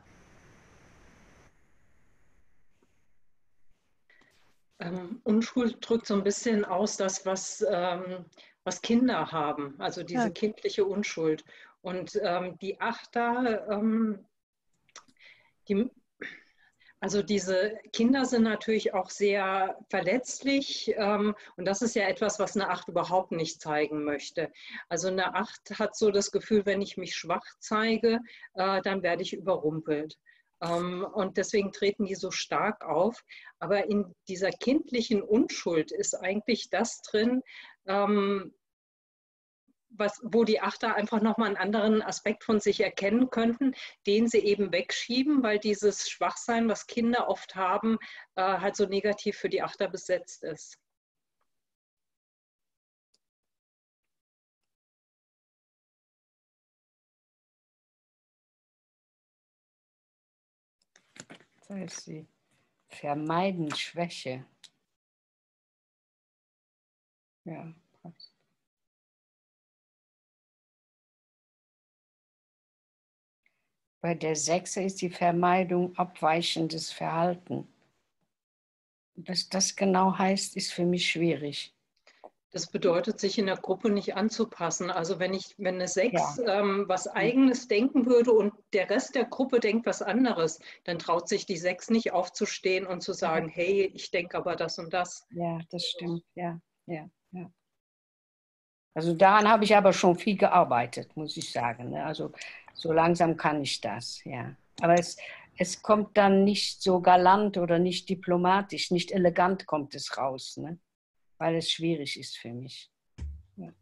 Ähm, Unschuld drückt so ein bisschen aus das, was, ähm, was Kinder haben, also diese Ja. kindliche Unschuld. Und ähm, die Achter, ähm, die, also diese Kinder sind natürlich auch sehr verletzlich ähm, und das ist ja etwas, was eine Acht überhaupt nicht zeigen möchte. Also eine Acht hat so das Gefühl, wenn ich mich schwach zeige, äh, dann werde ich überrumpelt. Ähm, und deswegen treten die so stark auf. Aber in dieser kindlichen Unschuld ist eigentlich das drin, ähm, Was, wo die Achter einfach nochmal einen anderen Aspekt von sich erkennen könnten, den sie eben wegschieben, weil dieses Schwachsein, was Kinder oft haben, äh, halt so negativ für die Achter besetzt ist. Das heißt, sie vermeiden Schwäche. Ja, passt. Bei der Sechse ist die Vermeidung abweichendes Verhalten. Was das genau heißt, ist für mich schwierig. Das bedeutet, sich in der Gruppe nicht anzupassen. Also wenn ich, wenn eine Sechs ja. ähm, was Eigenes denken würde und der Rest der Gruppe denkt was anderes, dann traut sich die Sechs nicht aufzustehen und zu sagen, ja. Hey, ich denke aber das und das. Ja, das stimmt. Ja, ja, ja. Also daran habe ich aber schon viel gearbeitet, muss ich sagen. Also so langsam kann ich das, ja. Aber es, es kommt dann nicht so galant oder nicht diplomatisch, nicht elegant kommt es raus, ne? Weil es schwierig ist für mich. Ja.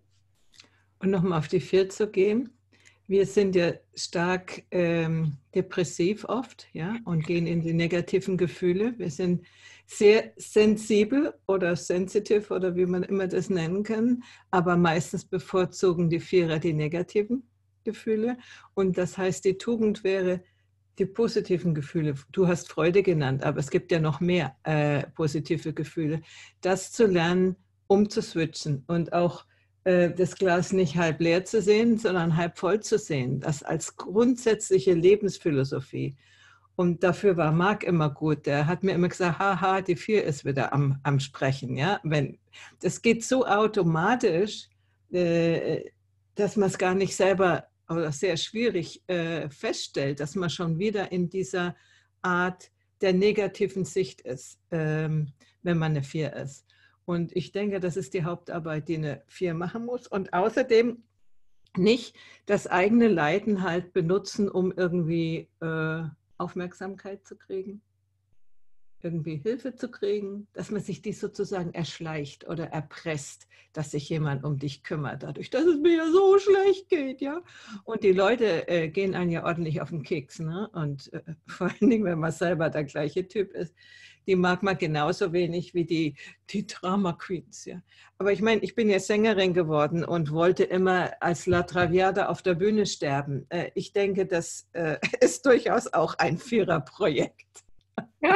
Und nochmal auf die Vier zu gehen. Wir sind ja stark ähm, depressiv oft, ja, und gehen in die negativen Gefühle. Wir sind sehr sensibel oder sensitive oder wie man immer das nennen kann, aber meistens bevorzugen die Vierer die negativen Gefühle. Und das heißt, die Tugend wäre die positiven Gefühle. Du hast Freude genannt, aber es gibt ja noch mehr äh, positive Gefühle. Das zu lernen, umzuswitchen und auch das Glas nicht halb leer zu sehen, sondern halb voll zu sehen. Das als grundsätzliche Lebensphilosophie. Und dafür war Marc immer gut. Der hat mir immer gesagt, haha, die Vier ist wieder am, am Sprechen. Ja? Wenn, das geht so automatisch, äh, dass man es gar nicht selber oder sehr schwierig äh, feststellt, dass man schon wieder in dieser Art der negativen Sicht ist, ähm, wenn man eine Vier ist. Und ich denke, das ist die Hauptarbeit, die eine Vier machen muss. Und außerdem nicht das eigene Leiden halt benutzen, um irgendwie äh, Aufmerksamkeit zu kriegen, irgendwie Hilfe zu kriegen, dass man sich dies sozusagen erschleicht oder erpresst, dass sich jemand um dich kümmert, dadurch, dass es mir ja so schlecht geht, ja. Und die Leute äh, gehen einen ja ordentlich auf den Keks, ne? Und äh, vor allen Dingen, wenn man selber der gleiche Typ ist, die mag man genauso wenig wie die, die Drama Queens, ja. Aber ich meine, ich bin ja Sängerin geworden und wollte immer als La Traviata auf der Bühne sterben. Äh, ich denke, das äh, ist durchaus auch ein Viererprojekt. Ja.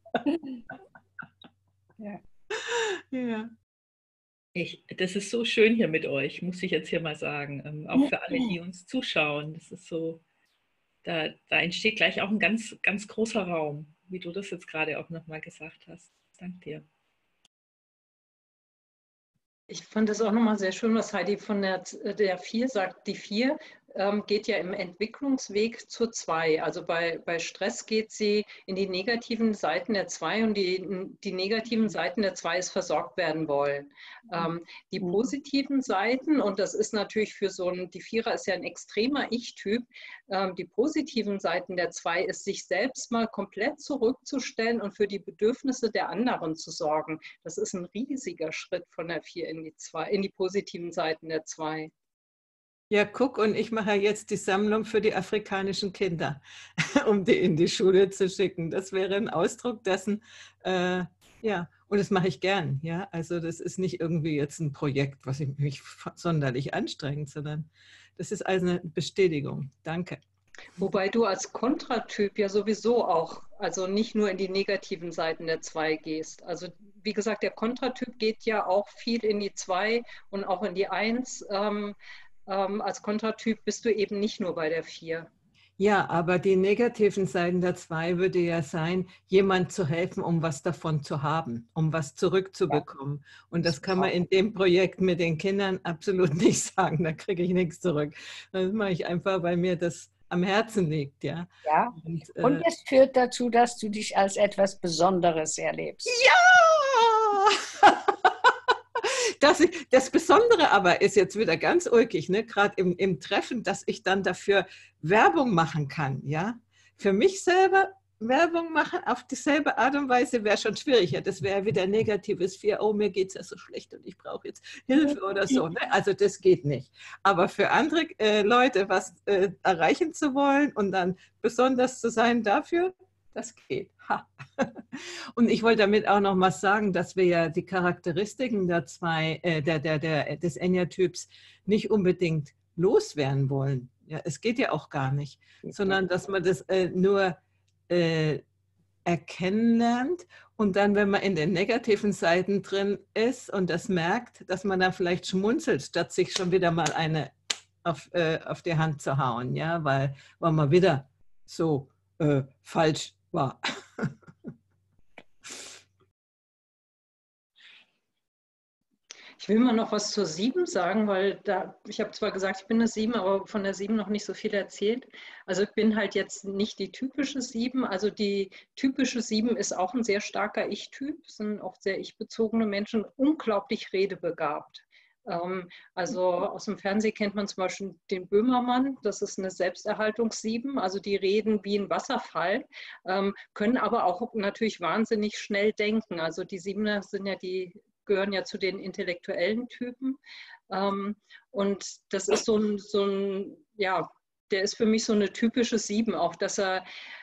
Ja. Ja. Ich, das ist so schön hier mit euch, muss ich jetzt hier mal sagen. Ähm, auch für alle, die uns zuschauen. Das ist so, da, da entsteht gleich auch ein ganz, ganz großer Raum, wie du das jetzt gerade auch nochmal gesagt hast. Dank dir. Ich fand das auch nochmal sehr schön, was Heidi von der, der Vier sagt. Die Vier ähm, geht ja im Entwicklungsweg zur zwei. Also bei, bei Stress geht sie in die negativen Seiten der zwei und die, die negativen Seiten der zwei ist versorgt werden wollen. Ähm, die positiven Seiten, und das ist natürlich für so ein, die Vierer ist ja ein extremer Ich-Typ, ähm, die positiven Seiten der zwei ist, sich selbst mal komplett zurückzustellen und für die Bedürfnisse der anderen zu sorgen. Das ist ein riesiger Schritt von der vier in die zwei, in die positiven Seiten der zwei. Ja, guck, und ich mache jetzt die Sammlung für die afrikanischen Kinder, um die in die Schule zu schicken. Das wäre ein Ausdruck dessen, äh, ja, und das mache ich gern. Ja, also das ist nicht irgendwie jetzt ein Projekt, was ich mich sonderlich anstrengt, sondern das ist also eine Bestätigung. Danke. Wobei du als Kontratyp ja sowieso auch, also nicht nur in die negativen Seiten der zwei gehst. Also wie gesagt, der Kontratyp geht ja auch viel in die zwei und auch in die eins. Ähm, ähm, als Kontratyp bist du eben nicht nur bei der vier. Ja, aber die negativen Seiten der zwei würde ja sein, jemand zu helfen, um was davon zu haben, um was zurückzubekommen. Und das kann man in dem Projekt mit den Kindern absolut nicht sagen. Da kriege ich nichts zurück. Das mache ich einfach, weil mir das am Herzen liegt. Ja, ja. Und, äh, und es führt dazu, dass du dich als etwas Besonderes erlebst. Ja! Das, das Besondere aber ist jetzt wieder ganz ulkig, ne? Gerade im, im Treffen, dass ich dann dafür Werbung machen kann. Ja? Für mich selber Werbung machen auf dieselbe Art und Weise wäre schon schwieriger. Das wäre wieder negatives Vier, oh, mir geht es ja so schlecht und ich brauche jetzt Hilfe oder so. Ne? Also das geht nicht. Aber für andere äh, Leute was äh, erreichen zu wollen und dann besonders zu sein dafür, das geht. Ha. Und ich wollte damit auch noch mal sagen, dass wir ja die Charakteristiken der zwei, äh, der, der, der, des Enneatyps nicht unbedingt loswerden wollen. Ja, es geht ja auch gar nicht, sondern dass man das äh, nur äh, erkennen lernt und dann, wenn man in den negativen Seiten drin ist und das merkt, dass man dann vielleicht schmunzelt, statt sich schon wieder mal eine auf, äh, auf die Hand zu hauen, ja, weil, weil man wieder so äh, falsch war. Ich will mal noch was zur sieben sagen, weil da, ich habe zwar gesagt, ich bin eine sieben, aber von der sieben noch nicht so viel erzählt. Also ich bin halt jetzt nicht die typische sieben. Also die typische sieben ist auch ein sehr starker Ich-Typ, sind auch sehr ich-bezogene Menschen, unglaublich redebegabt. Also aus dem Fernsehen kennt man zum Beispiel den Böhmermann, das ist eine Selbsterhaltungs-Sieben, also die reden wie ein Wasserfall, können aber auch natürlich wahnsinnig schnell denken. Also die Siebener sind ja die, gehören ja zu den intellektuellen Typen und das ist so ein, so ein, ja, der ist für mich so eine typische Sieben, auch dass er,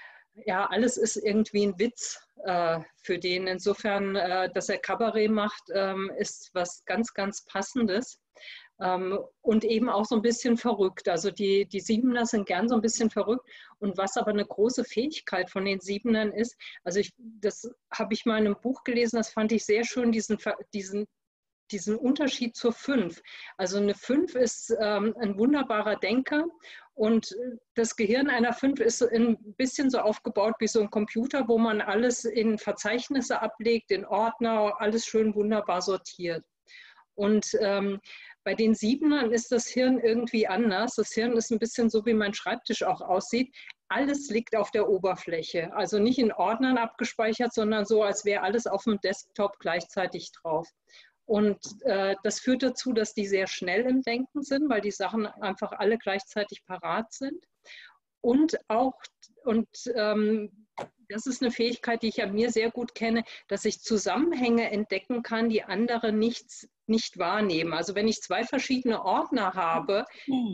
ja, alles ist irgendwie ein Witz äh, für den. Insofern, äh, dass er Kabarett macht, ähm, ist was ganz, ganz Passendes. Ähm, und eben auch so ein bisschen verrückt. Also die, die Siebener sind gern so ein bisschen verrückt. Und was aber eine große Fähigkeit von den Siebenern ist, also ich, das habe ich mal in einem Buch gelesen, das fand ich sehr schön, diesen, diesen diesen Unterschied zur fünf. Also eine fünf ist ähm, ein wunderbarer Denker und das Gehirn einer fünf ist ein bisschen so aufgebaut wie so ein Computer, wo man alles in Verzeichnisse ablegt, in Ordner, alles schön wunderbar sortiert. Und ähm, bei den Siebenern ist das Hirn irgendwie anders. Das Hirn ist ein bisschen so, wie mein Schreibtisch auch aussieht. Alles liegt auf der Oberfläche. Also nicht in Ordnern abgespeichert, sondern so, als wäre alles auf dem Desktop gleichzeitig drauf. Und äh, das führt dazu, dass die sehr schnell im Denken sind, weil die Sachen einfach alle gleichzeitig parat sind. Und auch, und ähm, das ist eine Fähigkeit, die ich an mir sehr gut kenne, dass ich Zusammenhänge entdecken kann, die andere nicht, nicht wahrnehmen. Also wenn ich zwei verschiedene Ordner habe,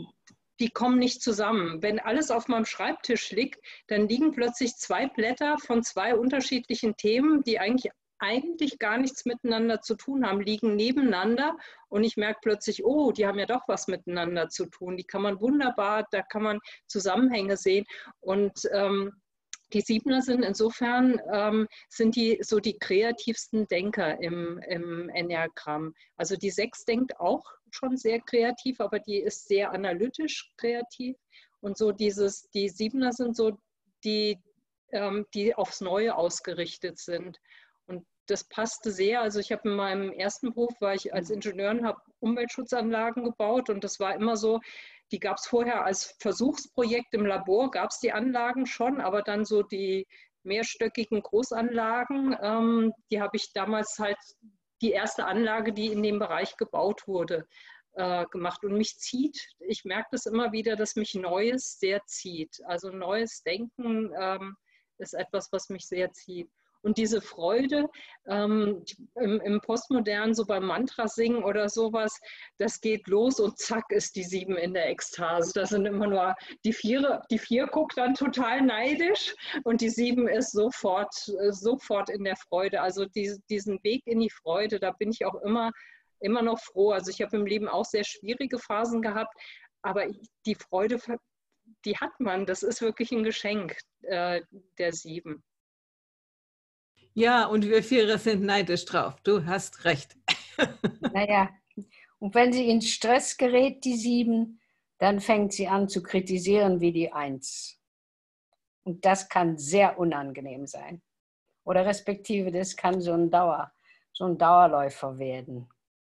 die kommen nicht zusammen. Wenn alles auf meinem Schreibtisch liegt, dann liegen plötzlich zwei Blätter von zwei unterschiedlichen Themen, die eigentlich eigentlich gar nichts miteinander zu tun haben, liegen nebeneinander und ich merke plötzlich, oh, die haben ja doch was miteinander zu tun. Die kann man wunderbar, da kann man Zusammenhänge sehen und ähm, die Siebener sind insofern, ähm, sind die so die kreativsten Denker im, im Enneagramm. Also die Sechs denkt auch schon sehr kreativ, aber die ist sehr analytisch kreativ und so dieses, die Siebener sind so die, ähm, die aufs Neue ausgerichtet sind. Und das passte sehr. Also ich habe in meinem ersten Beruf, war ich als Ingenieur und habe Umweltschutzanlagen gebaut und das war immer so, die gab es vorher als Versuchsprojekt im Labor, gab es die Anlagen schon, aber dann so die mehrstöckigen Großanlagen, ähm, die habe ich damals halt die erste Anlage, die in dem Bereich gebaut wurde, äh, gemacht. Und mich zieht, ich merke das immer wieder, dass mich Neues sehr zieht. Also neues Denken ähm, ist etwas, was mich sehr zieht. Und diese Freude ähm, im, im Postmodernen, so beim Mantra singen oder sowas, das geht los und zack ist die Sieben in der Ekstase. Das sind immer nur die Vier, die Vier guckt dann total neidisch und die Sieben ist sofort, sofort in der Freude. Also die, diesen Weg in die Freude, da bin ich auch immer, immer noch froh. Also ich habe im Leben auch sehr schwierige Phasen gehabt, aber die Freude, die hat man. Das ist wirklich ein Geschenk äh, der Sieben. Ja, und wir Vierer sind neidisch drauf. Du hast recht. Naja, und wenn sie in Stress gerät, die Sieben, dann fängt sie an zu kritisieren wie die Eins. Und das kann sehr unangenehm sein. Oder respektive, das kann so ein, Dauer, so ein Dauerläufer werden.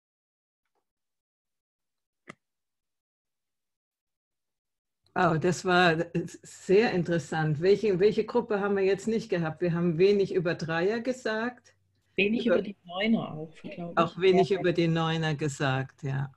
Wow, das war sehr interessant. Welche, welche Gruppe haben wir jetzt nicht gehabt? Wir haben wenig über Dreier gesagt. Wenig über, über die Neuner auch, glaube ich. Auch wenig ja. über die Neuner gesagt, ja.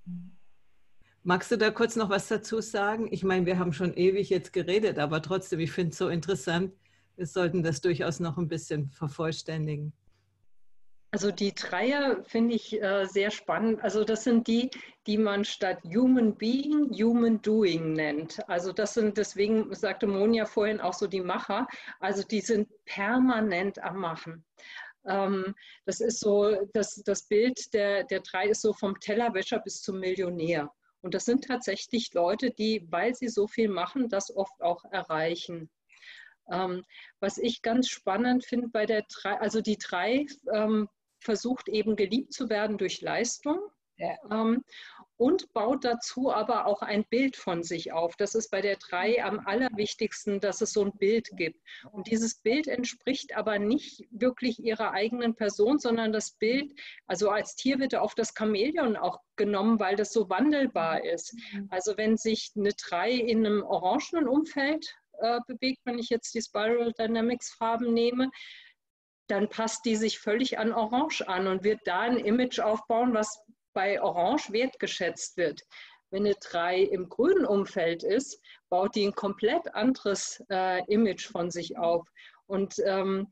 Magst du da kurz noch was dazu sagen? Ich meine, wir haben schon ewig jetzt geredet, aber trotzdem, ich finde es so interessant. Wir sollten das durchaus noch ein bisschen vervollständigen. Also die Dreier finde ich äh, sehr spannend. Also das sind die, die man statt Human Being, Human Doing nennt. Also das sind, deswegen sagte Monja vorhin auch so die Macher, also die sind permanent am Machen. Ähm, das ist so, das, das Bild der, der drei ist so vom Tellerwäscher bis zum Millionär. Und das sind tatsächlich Leute, die, weil sie so viel machen, das oft auch erreichen. Ähm, was ich ganz spannend finde bei der drei, also die drei ähm, versucht eben geliebt zu werden durch Leistung ja. ähm, und baut dazu aber auch ein Bild von sich auf. Das ist bei der drei am allerwichtigsten, dass es so ein Bild gibt. Und dieses Bild entspricht aber nicht wirklich ihrer eigenen Person, sondern das Bild, also als Tier wird auf das Chamäleon auch genommen, weil das so wandelbar ist. Also wenn sich eine drei in einem orangenen Umfeld äh, bewegt, wenn ich jetzt die Spiral Dynamics Farben nehme, dann passt die sich völlig an Orange an und wird da ein Image aufbauen, was bei Orange wertgeschätzt wird. Wenn eine drei im grünen Umfeld ist, baut die ein komplett anderes äh, Image von sich auf. Und ähm,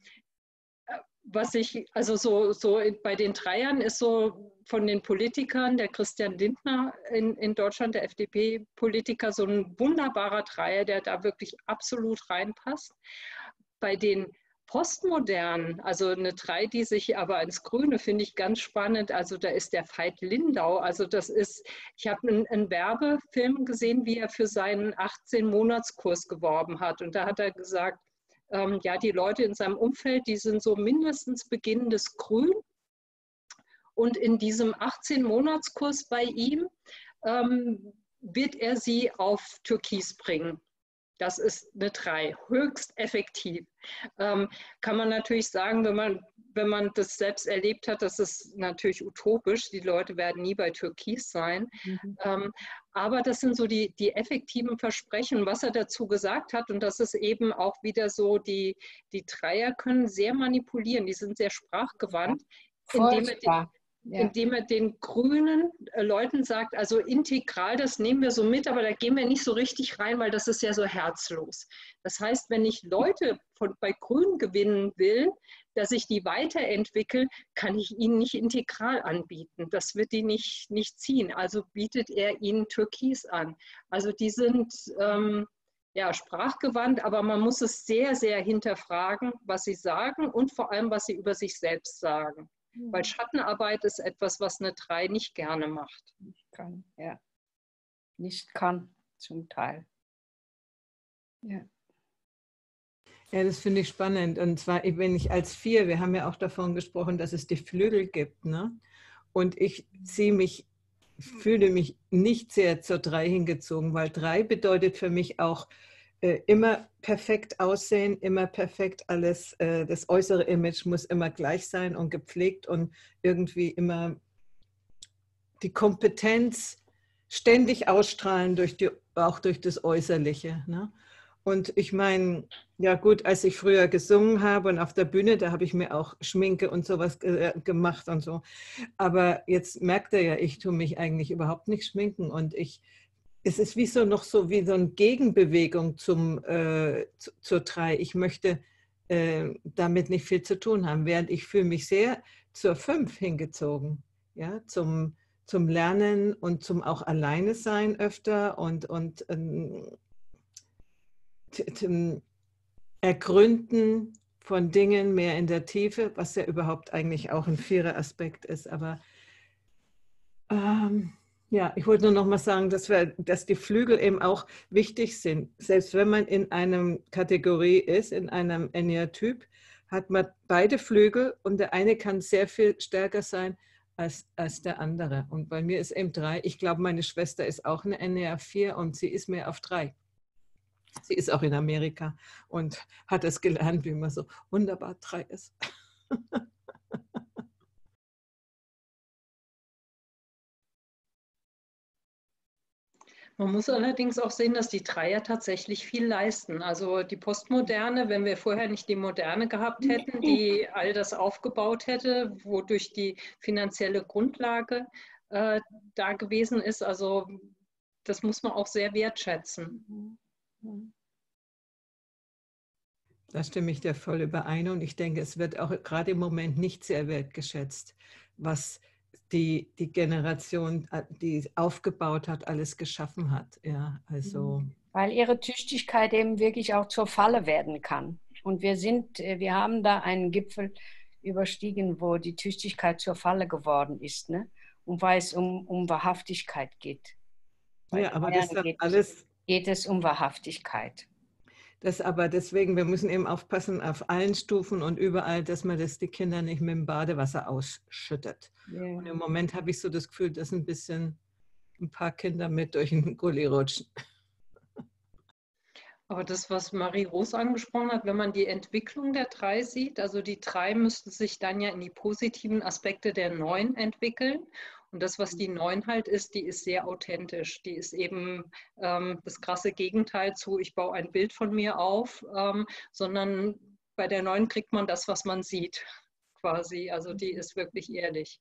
was ich, also so, so bei den Dreiern ist so von den Politikern, der Christian Lindner in, in Deutschland, der F D P-Politiker, so ein wunderbarer Dreier, der da wirklich absolut reinpasst. Bei den Postmodern, also eine drei, die sich aber ins Grüne, finde ich ganz spannend. Also da ist der Veit Lindau. Also das ist, ich habe einen, einen Werbefilm gesehen, wie er für seinen achtzehn-Monats-Kurs geworben hat. Und da hat er gesagt, ähm, ja, die Leute in seinem Umfeld, die sind so mindestens beginnendes Grün. Und in diesem achtzehn-Monats-Kurs bei ihm ähm, wird er sie auf Türkis bringen. Das ist eine drei, höchst effektiv. Ähm, kann man natürlich sagen, wenn man, wenn man das selbst erlebt hat, das ist natürlich utopisch. Die Leute werden nie bei Türkis sein. Mhm. Ähm, aber das sind so die, die effektiven Versprechen, was er dazu gesagt hat. Und das ist eben auch wieder so, die, die Dreier können sehr manipulieren, die sind sehr sprachgewandt, indem er den, Ja. indem er den grünen äh, Leuten sagt, also integral, das nehmen wir so mit, aber da gehen wir nicht so richtig rein, weil das ist ja so herzlos. Das heißt, wenn ich Leute von, bei Grün gewinnen will, dass ich die weiterentwickle, kann ich ihnen nicht integral anbieten. Das wird die nicht, nicht ziehen. Also bietet er ihnen Türkis an. Also die sind ähm, ja, sprachgewandt, aber man muss es sehr, sehr hinterfragen, was sie sagen und vor allem, was sie über sich selbst sagen. Weil Schattenarbeit ist etwas, was eine drei nicht gerne macht. Nicht kann, ja. Nicht kann, zum Teil. Ja. Ja, das finde ich spannend. Und zwar, wenn ich als vier, wir haben ja auch davon gesprochen, dass es die Flügel gibt, ne? Und ich ziehe mich, fühle mich nicht sehr zur drei hingezogen, weil drei bedeutet für mich auch, immer perfekt aussehen, immer perfekt alles, das äußere Image muss immer gleich sein und gepflegt und irgendwie immer die Kompetenz ständig ausstrahlen, durch die, auch durch das Äußerliche. Ne? Und ich meine, ja gut, als ich früher gesungen habe und auf der Bühne, da habe ich mir auch Schminke und sowas ge gemacht und so. Aber jetzt merkt er ja, ich tue mich eigentlich überhaupt nicht schminken und ich, es ist wie so noch so wie so eine Gegenbewegung zum, äh, zu, zur drei. Ich möchte äh, damit nicht viel zu tun haben, während ich fühle mich sehr zur fünf hingezogen, ja, zum zum Lernen und zum auch alleine sein öfter und, und ähm, zum Ergründen von Dingen mehr in der Tiefe, was ja überhaupt eigentlich auch ein vierer Aspekt ist. Aber ähm, ja, ich wollte nur noch mal sagen, dass, wir, dass die Flügel eben auch wichtig sind. Selbst wenn man in einer Kategorie ist, in einem Enneatyp, hat man beide Flügel und der eine kann sehr viel stärker sein als, als der andere. Und bei mir ist eben drei. Ich glaube, meine Schwester ist auch eine N E A vier und sie ist mehr auf drei. Sie ist auch in Amerika und hat es gelernt, wie man so wunderbar drei ist. Man muss allerdings auch sehen, dass die Dreier tatsächlich viel leisten. Also die Postmoderne, wenn wir vorher nicht die Moderne gehabt hätten, die all das aufgebaut hätte, wodurch die finanzielle Grundlage äh, da gewesen ist, also das muss man auch sehr wertschätzen. Da stimme ich dir voll überein und ich denke, es wird auch gerade im Moment nicht sehr wertgeschätzt, was die, die Generation, die aufgebaut hat, alles geschaffen hat. Ja, also weil ihre Tüchtigkeit eben wirklich auch zur Falle werden kann. Und wir sind, wir haben da einen Gipfel überstiegen, wo die Tüchtigkeit zur Falle geworden ist, ne? Und weil es um, um Wahrhaftigkeit geht. Bei ja, aber das geht, alles geht es um Wahrhaftigkeit. Das aber deswegen, wir müssen eben aufpassen auf allen Stufen und überall, dass man das die Kinder nicht mit dem Badewasser ausschüttet. Yeah. Und im Moment habe ich so das Gefühl, dass ein bisschen ein paar Kinder mit durch den Gully rutschen. Aber das, was Marie-Rose angesprochen hat, wenn man die Entwicklung der drei sieht, also die drei müssten sich dann ja in die positiven Aspekte der neun entwickeln. Und das, was die neun halt ist, die ist sehr authentisch. Die ist eben ähm, das krasse Gegenteil zu, ich baue ein Bild von mir auf, ähm, sondern bei der neun kriegt man das, was man sieht, quasi. Also die ist wirklich ehrlich.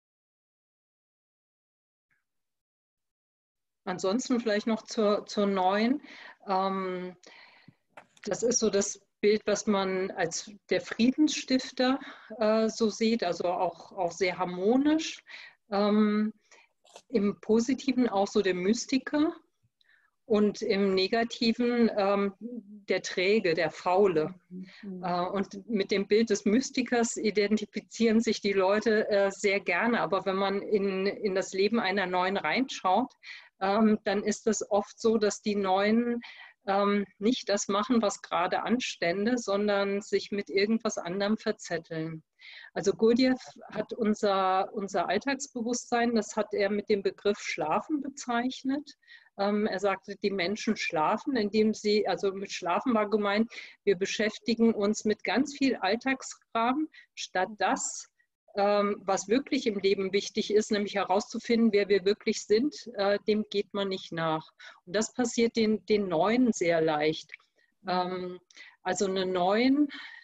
Ansonsten vielleicht noch zur, zur neun. Ähm, das ist so das Bild, was man als der Friedensstifter äh, so sieht, also auch, auch sehr harmonisch. Ähm, im Positiven auch so der Mystiker und im Negativen ähm, der Träge, der Faule. Mhm. Äh, und mit dem Bild des Mystikers identifizieren sich die Leute äh, sehr gerne, aber wenn man in, in das Leben einer Neuen reinschaut, ähm, dann ist es oft so, dass die Neuen ähm, nicht das machen, was gerade anstände, sondern sich mit irgendwas anderem verzetteln. Also Gurdjieff hat unser, unser Alltagsbewusstsein, das hat er mit dem Begriff Schlafen bezeichnet. Ähm, er sagte, die Menschen schlafen, indem sie, also mit Schlafen war gemeint, wir beschäftigen uns mit ganz viel Alltagskram, statt das, ähm, was wirklich im Leben wichtig ist, nämlich herauszufinden, wer wir wirklich sind, äh, dem geht man nicht nach. Und das passiert den, den Neuen sehr leicht. Ähm, also eine Neuen,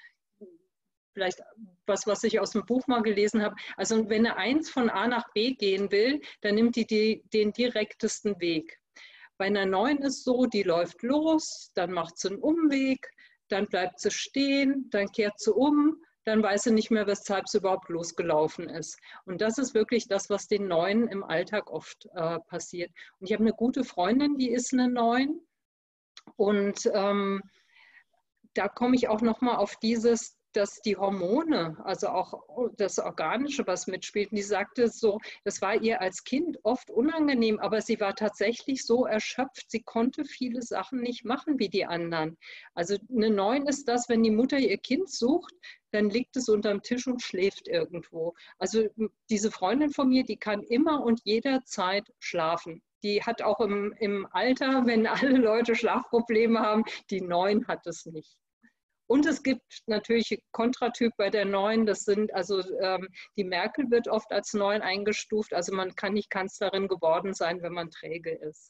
vielleicht was, was ich aus dem Buch mal gelesen habe, also wenn eine Eins von A nach B gehen will, dann nimmt die, die den direktesten Weg. Bei einer Neun ist so, die läuft los, dann macht sie einen Umweg, dann bleibt sie stehen, dann kehrt sie um, dann weiß sie nicht mehr, weshalb sie überhaupt losgelaufen ist. Und das ist wirklich das, was den Neunen im Alltag oft äh, passiert. Und ich habe eine gute Freundin, die ist eine Neun. Und ähm, da komme ich auch nochmal auf dieses, dass die Hormone, also auch das Organische, was mitspielt, die sagte so, das war ihr als Kind oft unangenehm, aber sie war tatsächlich so erschöpft, sie konnte viele Sachen nicht machen wie die anderen. Also eine Neun ist das, wenn die Mutter ihr Kind sucht, dann liegt es unterm Tisch und schläft irgendwo. Also diese Freundin von mir, die kann immer und jederzeit schlafen. Die hat auch im, im Alter, wenn alle Leute Schlafprobleme haben, die Neun hat es nicht. Und es gibt natürlich Kontratyp bei der neun, das sind also ähm, die Merkel wird oft als neun eingestuft, also man kann nicht Kanzlerin geworden sein, wenn man träge ist.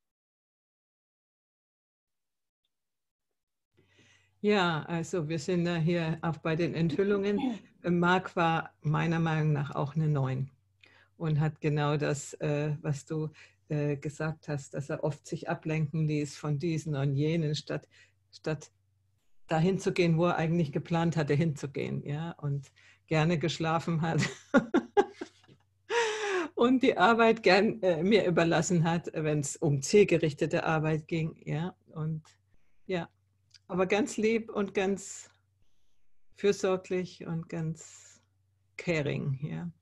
Ja, also wir sind da hier auch bei den Enthüllungen. Mark war meiner Meinung nach auch eine neun und hat genau das, äh, was du äh, gesagt hast, dass er oft sich ablenken ließ von diesen und jenen, statt, statt dahin zu gehen, wo er eigentlich geplant hatte, hinzugehen, ja, und gerne geschlafen hat und die Arbeit gern äh, mir überlassen hat, wenn es um zielgerichtete Arbeit ging, ja, und ja. Aber ganz lieb und ganz fürsorglich und ganz caring, ja.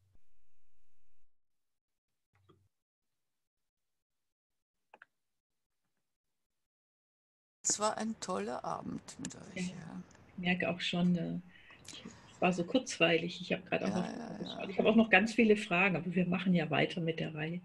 Es war ein toller Abend mit euch. Ja. Ja. Ich merke auch schon, äh, es war so kurzweilig. Ich habe gerade auch Ja, noch ja, geschaut. ja. Ich habe auch noch ganz viele Fragen, aber wir machen ja weiter mit der Reihe.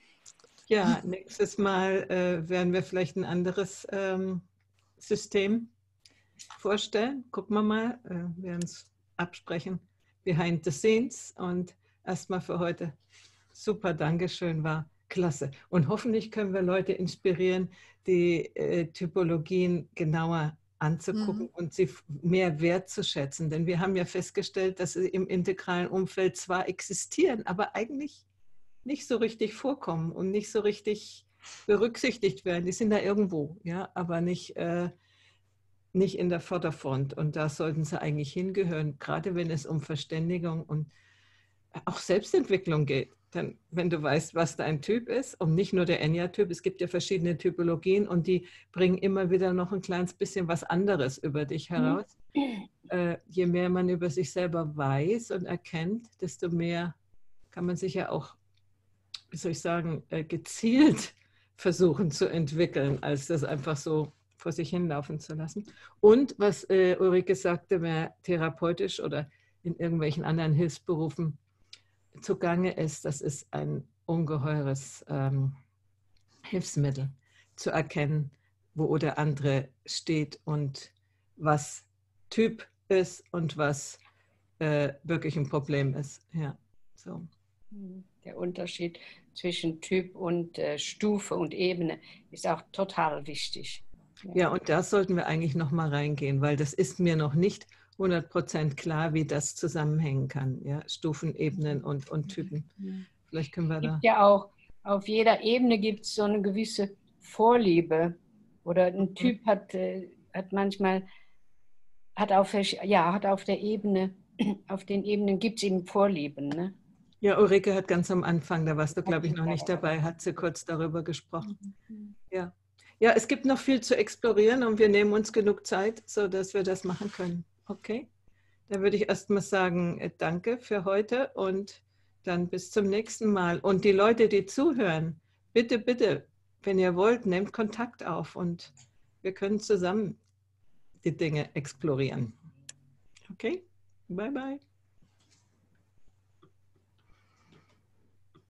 Ja, nächstes Mal äh, werden wir vielleicht ein anderes ähm, System vorstellen. Gucken wir mal, äh, wir werden es absprechen. Behind the scenes. Und erstmal für heute super, Dankeschön, war klasse. Und hoffentlich können wir Leute inspirieren, die äh, Typologien genauer anzugucken Mhm. und sie mehr wertzuschätzen. Denn wir haben ja festgestellt, dass sie im integralen Umfeld zwar existieren, aber eigentlich nicht so richtig vorkommen und nicht so richtig berücksichtigt werden. Die sind da irgendwo, ja, aber nicht, äh, nicht in der Vorderfront. Und da sollten sie eigentlich hingehören, gerade wenn es um Verständigung und auch Selbstentwicklung geht. Denn wenn du weißt, was dein Typ ist und nicht nur der Enya-Typ, es gibt ja verschiedene Typologien und die bringen immer wieder noch ein kleines bisschen was anderes über dich heraus. Äh, je mehr man über sich selber weiß und erkennt, desto mehr kann man sich ja auch, wie soll ich sagen, äh, gezielt versuchen zu entwickeln, als das einfach so vor sich hinlaufen zu lassen. Und was äh, Ulrike sagte, mehr therapeutisch oder in irgendwelchen anderen Hilfsberufen zugange ist, das ist ein ungeheures ähm, Hilfsmittel, zu erkennen, wo der andere steht und was Typ ist und was äh, wirklich ein Problem ist. Ja, so. Der Unterschied zwischen Typ und äh, Stufe und Ebene ist auch total wichtig. Ja. Ja, und da sollten wir eigentlich noch mal reingehen, weil das ist mir noch nicht hundert Prozent klar, wie das zusammenhängen kann. Ja, Stufen, Ebenen und, und Typen. Vielleicht können wir Es da... gibt ja auch, auf jeder Ebene gibt es so eine gewisse Vorliebe. Oder ein Typ hat, äh, hat manchmal, hat auf, ja, hat auf der Ebene, auf den Ebenen gibt es eben Vorlieben, ne? Ja, Ulrike hat ganz am Anfang, da warst du, glaube ich, noch nicht dabei, hat sie kurz darüber gesprochen. Ja. Ja, es gibt noch viel zu explorieren und wir nehmen uns genug Zeit, sodass wir das machen können. Okay? Da würde ich erst mal sagen, danke für heute und dann bis zum nächsten Mal. Und die Leute, die zuhören, bitte, bitte, wenn ihr wollt, nehmt Kontakt auf und wir können zusammen die Dinge explorieren. Okay? Bye, bye.